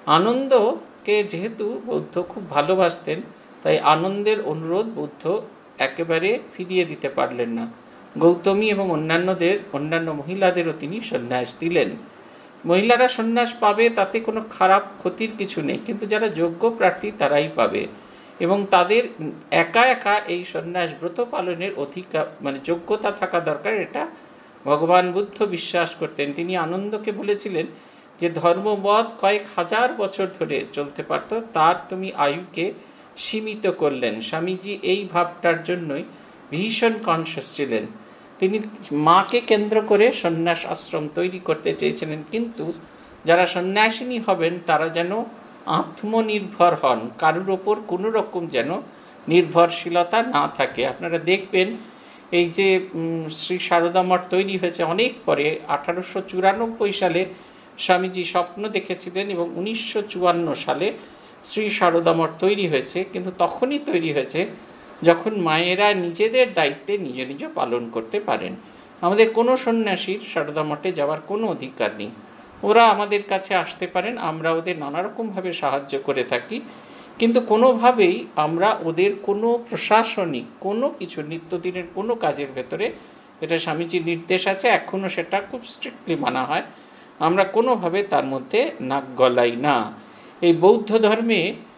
আনন্দকে যেহেতু বৌদ্ধ খুব ভালোবাসতেন, তাই আনন্দের অনুরোধ বুদ্ধ একেবারে ফিরিয়ে দিতে পারলেন না। গৌতমী এবং অন্যান্যদের অন্যান্য মহিলাদেরও তিনি সন্ন্যাস দিলেন। মহিলারা সন্ন্যাস পাবে, তাতে কোনো খারাপ ক্ষতির কিছু নেই, কিন্তু যারা যোগ্য প্রার্থী তারাই পাবে, এবং তাদের একা একা এই সন্ন্যাস ব্রত পালনের অধিকার মানে যোগ্যতা থাকা দরকার, এটা ভগবান বুদ্ধ বিশ্বাস করতেন। তিনি আনন্দকে বলেছিলেন যে ধর্মমত কয়েক হাজার বছর ধরে চলতে পারত, তার তুমি আয়ুকে সীমিত করলেন। স্বামীজি এই ভাবটার জন্যই ভীষণ কনসিয়াস ছিলেন। তিনি মাকে কেন্দ্র করে সন্ন্যাস আশ্রম তৈরি করতে চেয়েছিলেন, কিন্তু যারা সন্ন্যাসিনী হবেন তারা যেন আত্মনির্ভর হন, কারুর ওপর কোনো রকম যেন নির্ভরশীলতা না থাকে। আপনারা দেখবেন এই যে শ্রী সারদা মঠ তৈরি হয়েছে অনেক পরে, আঠারোশো চুরানব্বই সালে স্বামীজি স্বপ্ন দেখেছিলেন এবং উনিশশো চুয়ান্ন সালে শ্রী সারদা মঠ তৈরি হয়েছে। কিন্তু তখনই তৈরি হয়েছে যখন মায়েরা নিজেদের দায়িত্বে নিজ নিজ পালন করতে পারেন। আমাদের কোনো সন্ন্যাসীর সারদা মঠে যাওয়ার কোনো অধিকার নেই। ওরা আমাদের কাছে আসতে পারেন, আমরা ওদের নানা রকমভাবে সাহায্য করে থাকি, কিন্তু কোনোভাবেই আমরা ওদের কোনো প্রশাসনিক কোনো কিছু নিত্যদিনের কোনো কাজের ভেতরে, এটা স্বামীজির নির্দেশ আছে, এখনও সেটা খুব স্ট্রিক্টলি মানা হয়, আমরা কোনোভাবে তার মধ্যে নাক গলাই না। এই বৌদ্ধ ধর্মে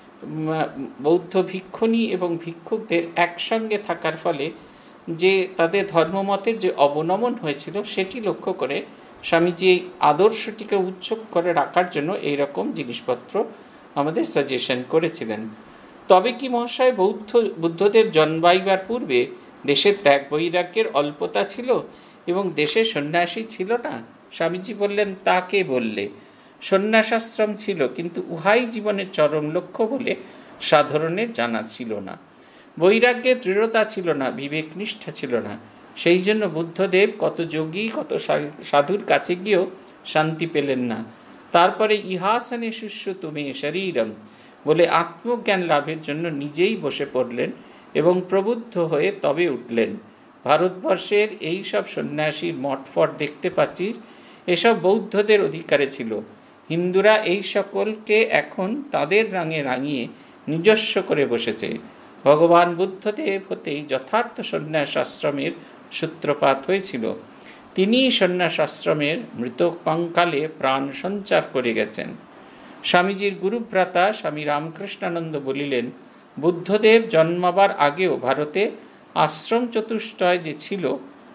বৌদ্ধ ভিক্ষুণী এবং ভিক্ষুকদের একসঙ্গে থাকার ফলে যে তাদের ধর্মমতের যে অবনমন হয়েছিল, সেটি লক্ষ্য করে স্বামীজি এই আদর্শটিকে উচ্চ করে রাখার জন্য এই রকম জিনিসপত্র আমাদের সাজেশন করেছিলেন। তবে কি মহাশয়, বৌদ্ধ বুদ্ধদেব জন্মাইবার পূর্বে দেশের ত্যাগ বৈরাগ্যের অল্পতা ছিল এবং দেশে সন্ন্যাসী ছিল না? স্বামীজি বললেন, তা কে বললে? সন্ন্যাসাশ্রম ছিল, কিন্তু উহাই জীবনের চরম লক্ষ্য বলে সাধারণের জানা ছিল না। বৈরাগ্যের দৃঢ়তা ছিল না, বিবেক নিষ্ঠা ছিল না। সেই জন্য বুদ্ধদেব কত যোগী কত সাধুর কাছে গিয়েও শান্তি পেলেন না। তারপরে ইহাসনে শিষ্য তুমি শরীরম বলে আত্মজ্ঞান লাভের জন্য নিজেই বসে পড়লেন এবং প্রবুদ্ধ হয়ে তবে উঠলেন। ভারতবর্ষের এই সব সন্ন্যাসীর মঠফট দেখতে পাচ্ছি, এসব বৌদ্ধদের অধিকারে ছিল। হিন্দুরা এই সকলকে এখন তাদের রাঙে রাঙিয়ে নিজস্ব করে বসেছে। ভগবান বুদ্ধদেব হতেই যথার্থ সন্ন্যাস আশ্রমের সূত্রপাত হয়েছিল। তিনি সন্ন্যাস আশ্রমের মৃত কঙ্কালে প্রাণ সঞ্চার করে গেছেন। স্বামীজির গুরুভ্রাতা স্বামী রামকৃষ্ণানন্দ বলিলেন, বুদ্ধদেব জন্মাবার আগেও ভারতে আশ্রম চতুষ্টয় যে ছিল,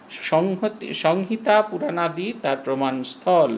সংহিতা পুরাণাদি তার প্রমাণস্থল।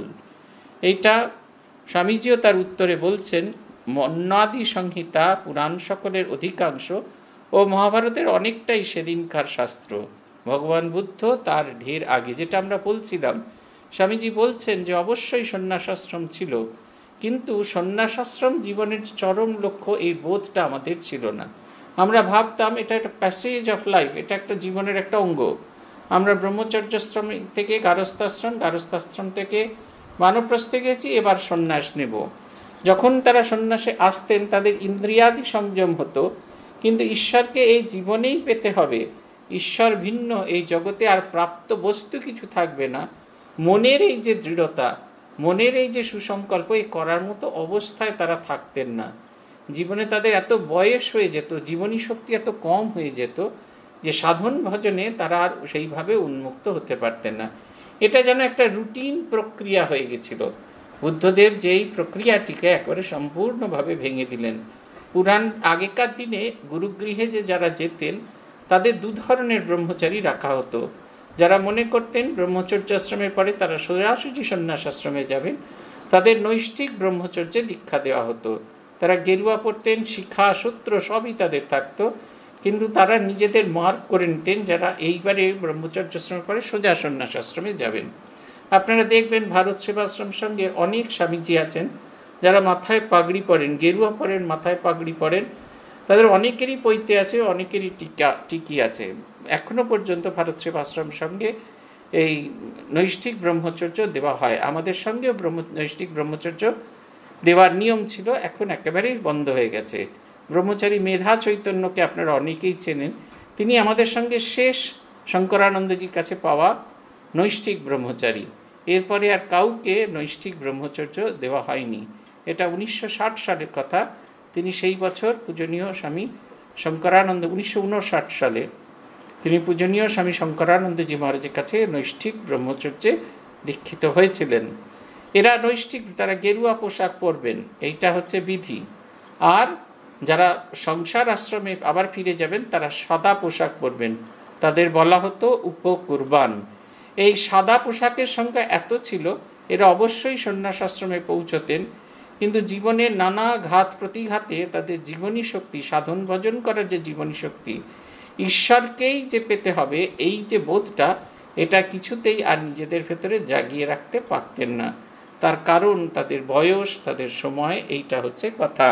এইটা স্বামীজিও তার উত্তরে বলছেন, মন্নাদি সংহিতা পুরাণ সকলের অধিকাংশ ও মহাভারতের অনেকটাই সেদিনকার শাস্ত্র। ভগবান বুদ্ধ তার ঢের আগে, যেটা আমরা বলছিলাম, স্বামীজি বলছেন যে অবশ্যই সন্ন্যাসাশ্রম ছিল, কিন্তু সন্ন্যাসাশ্রম জীবনের চরম লক্ষ্য এই বোধটা আমাদের ছিল না। আমরা ভাবতাম এটা একটা প্যাসেজ অফ লাইফ, এটা একটা জীবনের একটা অঙ্গ। আমরা ব্রহ্মচর্যাশ্রম থেকে গারস্থাশ্রম, গারস্থাশ্রম থেকে বানপ্রস্থে গেছি, এবার সন্ন্যাস নেব। যখন তারা সন্ন্যাসে আসতেন তাদের ইন্দ্রিয়াদি সংযম হতো, কিন্তু ঈশ্বরকে এই জীবনেই পেতে হবে, ঈশ্বর ভিন্ন এই জগতে আর প্রাপ্ত বস্তু কিছু থাকবে না, মনের এই যে দৃঢ়তা, মনের এই যে সুসংকল্প, এই করার মতো অবস্থায় তারা থাকতেন না। জীবনে তাদের এত বয়স হয়ে যেত, জীবনী শক্তি এত কম হয়ে যেত যে সাধন ভজনে তারা আর সেইভাবে উন্মুক্ত হতে পারতেন না। এটা যেন একটা রুটিন প্রক্রিয়া হয়ে গেছিল। বুদ্ধদেব যেই প্রক্রিয়াটিকে একেবারে সম্পূর্ণভাবে ভেঙে দিলেন। পুরাণ আগেকার দিনে গুরুগৃহে যে যারা যেতেন তাদের দু ধরনের ব্রহ্মচারী রাখা হতো। যারা মনে করতেন ব্রহ্মচর্যাশ্রমের পরে তারা সোজাসুজি সন্ন্যাস আশ্রমে যাবেন, তাদের নৈষ্ঠিক ব্রহ্মচর্যে দীক্ষা দেওয়া হতো। তারা গেরুয়া পড়তেন, শিখা সূত্র সবই তাদের থাকতো, কিন্তু তারা নিজেদের মার্ক করে নিতেন যারা এইবারে ব্রহ্মচর্যাশ্রমের পরে সোজা সন্ন্যাস আশ্রমে যাবেন। আপনারা দেখবেন ভারত সেবাশ্রম সঙ্গে অনেক স্বামীজি আছেন যারা মাথায় পাগড়ি পরেন, গেরুয়া পরেন, মাথায় পাগড়ি পরেন। তাদের অনেকেরই পৈতে আছে, অনেকেরই টিকা টিকি আছে। এখনো পর্যন্ত ভারত সেবাশ্রম সঙ্গে এই নৈষ্ঠিক ব্রহ্মচর্য দেওয়া হয়। আমাদের সঙ্গেও ব্রহ্ম নৈষ্ঠিক ব্রহ্মচর্য দেওয়ার নিয়ম ছিল, এখন একেবারেই বন্ধ হয়ে গেছে। ব্রহ্মচারী মেধা চৈতন্যকে আপনারা অনেকেই চেনেন, তিনি আমাদের সঙ্গে শেষ শঙ্করানন্দজির কাছে পাওয়া নৈষ্ঠিক ব্রহ্মচারী। এরপরে আর কাউকে নৈষ্ঠিক ব্রহ্মচর্য দেওয়া হয়নি। এটা উনিশশো ষাট সালের কথা। তিনি সেই বছর পূজনীয় স্বামী শঙ্করানন্দ উনিশশো উনষাট সালে তিনি পূজনীয় স্বামী শঙ্করানন্দজি মহারাজের কাছে নৈষ্ঠিক ব্রহ্মচর্যে দীক্ষিত হয়েছিলেন। এরা নৈষ্ঠিক, তারা গেরুয়া পোশাক পরবেন, এইটা হচ্ছে বিধি। আর যারা সংসার আশ্রমে আবার ফিরে যাবেন তারা সাদা পোশাক পরবেন, তাদের বলা হতো উপকুরবান। এই সাদা পোশাকের সংখ্যা এত ছিল, এরা অবশ্যই সন্ন্যাস আশ্রমে পৌঁছতেন, কিন্তু জীবনের নানা ঘাত প্রতিঘাতে তাদের জীবনী শক্তি, সাধন ভজন করার যে জীবনী শক্তি, ঈশ্বরকেই যে পেতে হবে এই যে বোধটা, এটা কিছুতেই আর নিজেদের ভেতরে জাগিয়ে রাখতে পারতেন না। তার কারণ তাদের বয়স, তাদের সময়, এইটা হচ্ছে কথা।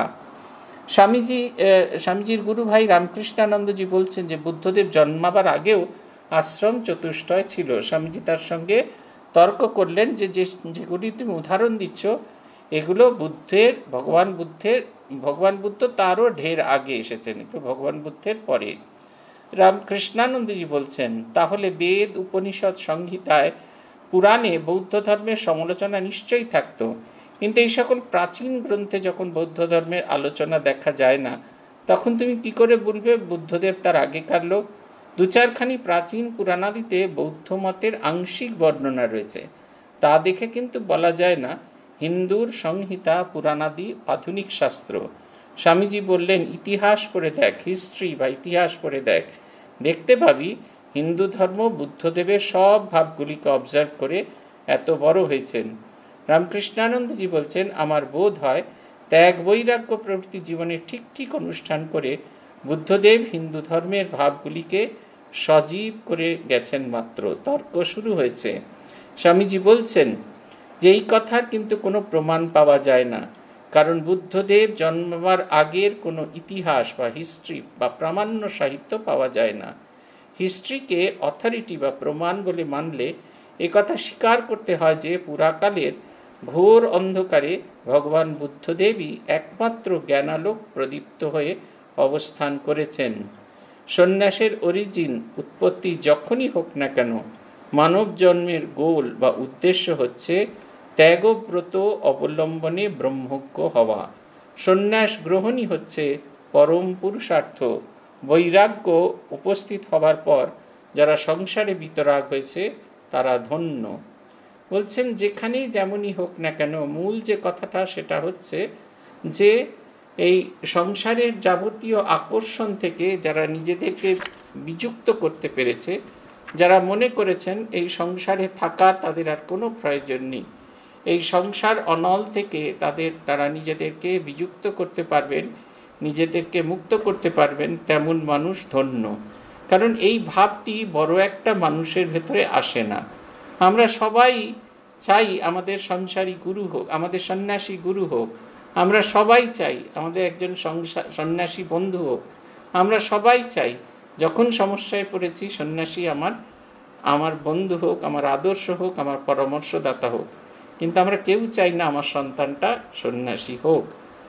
স্বামীজি স্বামীজির গুরু ভাই রামকৃষ্ণানন্দজি বলছেন যে বুদ্ধদেব জন্মাবার আগেও আশ্রম চতুষ্টয় ছিল। স্বামীজি তার সঙ্গে তর্ক করলেন যে যেগুলি তুমি উদাহরণ দিচ্ছ এগুলো বুদ্ধের, ভগবান বুদ্ধের ভগবান বুদ্ধ তারও ঢের আগে এসেছেন, একটু ভগবান বুদ্ধের পরে। রামকৃষ্ণানন্দজি বলছেন, তাহলে বেদ, উপনিষদ, সংহিতায়, পুরাণে বৌদ্ধ ধর্মের সমালোচনা নিশ্চয়ই থাকতো, কিন্তু এই সকল প্রাচীন গ্রন্থে যখন বৌদ্ধ ধর্মের আলোচনা দেখা যায় না, তখন তুমি কি করে বলবে বুদ্ধদেব তার আগেকার লোক? দু চারখানি প্রাচীন পুরাণাদিতে বৌদ্ধ মতের আংশিক বর্ণনা রয়েছে, তা দেখে কিন্তু বলা যায় না হিন্দুর সংহিতা পুরাণাদি আধুনিক শাস্ত্র। স্বামীজি বললেন, ইতিহাস পড়ে দেখ, হিস্ট্রি বা ইতিহাস পড়ে দেখ, দেখতে পাবি হিন্দু ধর্ম বুদ্ধদেবের সব ভাবগুলিকে অবজার্ভ করে এত বড় হয়েছেন। রামকৃষ্ণানন্দজি বলছেন, আমার বোধ হয় ত্যাগ, বৈরাগ্য প্রভৃতি জীবনে ঠিক ঠিক অনুষ্ঠান করে বুদ্ধদেব হিন্দু ধর্মের ভাবগুলিকে সজীব করে গেছেন মাত্র। তর্ক শুরু হয়েছে। স্বামীজি বলছেন যে এই কথার কিন্তু কোনো প্রমাণ পাওয়া যায় না, কারণ বুদ্ধদেব জন্মাবার আগের কোনো ইতিহাস বা হিস্ট্রি বা প্রামাণ্য সাহিত্য পাওয়া যায় না। হিস্ট্রিকে অথরিটি বা প্রমাণ বলে মানলে একথা স্বীকার করতে হয় যে পুরাকালের ঘোর অন্ধকারে ভগবান বুদ্ধদেবই একমাত্র জ্ঞানালোক প্রদীপ্ত হয়ে অবস্থান করেছেন। সন্ন্যাসের অরিজিন, উৎপত্তি যখনই হোক না কেন, মানব জন্মের গোল বা উদ্দেশ্য হচ্ছে ত্যাগব্রত অবলম্বনে ব্রহ্মজ্ঞ হওয়া। সন্ন্যাস গ্রহণই হচ্ছে পরম পুরুষার্থ, বৈরাগ্য উপস্থিত হবার পর যারা সংসারে বিতরাগ হয়েছে তারা ধন্য। বলছেন যেখানেই যেমনই হোক না কেন, মূল যে কথাটা সেটা হচ্ছে যে এই সংসারের যাবতীয় আকর্ষণ থেকে যারা নিজেদেরকে বিযুক্ত করতে পেরেছে, যারা মনে করেছেন এই সংসারে থাকার তাদের আর কোনো প্রয়োজন নেই, এই সংসার অনল থেকে তাদের তারা নিজেদেরকে বিযুক্ত করতে পারবেন, নিজেদেরকে মুক্ত করতে পারবেন, তেমন মানুষ ধন্য। কারণ এই ভাবটি বড় একটা মানুষের ভেতরে আসে না। আমরা সবাই চাই আমাদের সংসারী গুরু হোক, আমাদের সন্ন্যাসী গুরু হোক, আমরা সবাই চাই আমাদের একজন সন্ন্যাসী বন্ধু হোক, আমরা সবাই চাই যখন সমস্যায় পড়েছি সন্ন্যাসী আমার আমার বন্ধু হোক, আমার আদর্শ হোক, আমার পরামর্শদাতা হোক। কিন্তু আমরা কেউ চাই না আমার সন্তানটা সন্ন্যাসী হোক।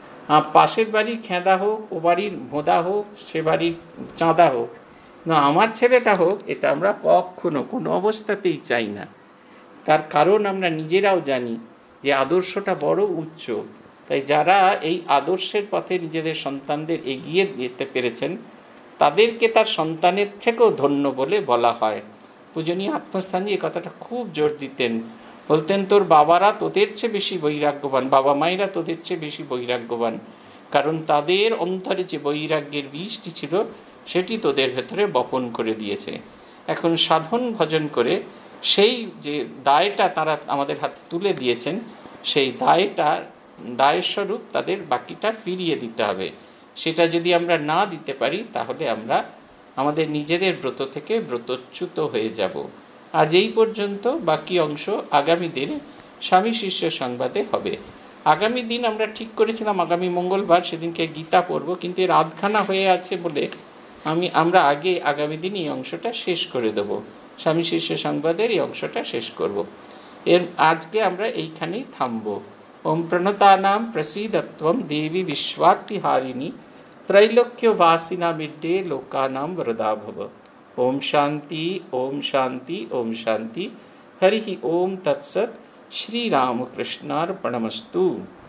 পাশের বাড়ি খেঁদা হোক, ও বাড়ির ভোঁদা হোক, সে বাড়ির চাঁদা হোক, না আমার ছেলেটা হোক, এটা আমরা কখনো কোনো অবস্থাতেই চাই না। তার কারণ আমরা নিজেরাও জানি যে আদর্শটা বড় উচ্চ। তাই যারা এই আদর্শের পথে নিজেদের সন্তানদের এগিয়ে যেতে পেরেছেন তাদেরকে তার সন্তানের থেকেও ধন্য বলে বলা হয়। পূজনীয় আত্মস্থানজি এই কথাটা খুব জোর দিতেন, বলতেন তোর বাবারা তোদের চেয়ে বেশি বৈরাগ্যবান, বাবা মায়েরা তোদের চেয়ে বেশি বৈরাগ্যবান, কারণ তাদের অন্তরে যে বৈরাগ্যের বীজটি ছিল সেটি তোদের ভেতরে বপন করে দিয়েছে। এখন সাধন ভজন করে সেই যে দায়টা তারা আমাদের হাতে তুলে দিয়েছেন, সেই দায়টা দায়স্বরূপ তাদের বাকিটা ফিরিয়ে দিতে হবে। সেটা যদি আমরা না দিতে পারি তাহলে আমরা আমাদের নিজেদের ব্রত থেকে ব্রতচ্যুত হয়ে যাব। আজ এই পর্যন্ত, বাকি অংশ আগামী দিনে স্বামী শিষ্য সংবাদে হবে। আগামী দিন আমরা ঠিক করেছিলাম আগামী মঙ্গলবার, সেদিনকে গীতা পড়ব, কিন্তু এর আধখানা হয়ে আছে বলে আমি আমরা আগে আগামী দিন এই অংশটা শেষ করে দেব, স্বামী শিষ্য সংবাদের এই অংশটা শেষ করব। এর আজকে আমরা এইখানেই থামব। ওম প্রণতানাম প্রসীদত্বম দেবী বিশ্বার্তিহারিণী त्रैलोक्य वासिना मिड्डे लोकानां वरदा भव। ओम शांति ओम शांति ओम शांति। हरि ओम तत्सत। श्री रामकृष्णार्पणमस्तु।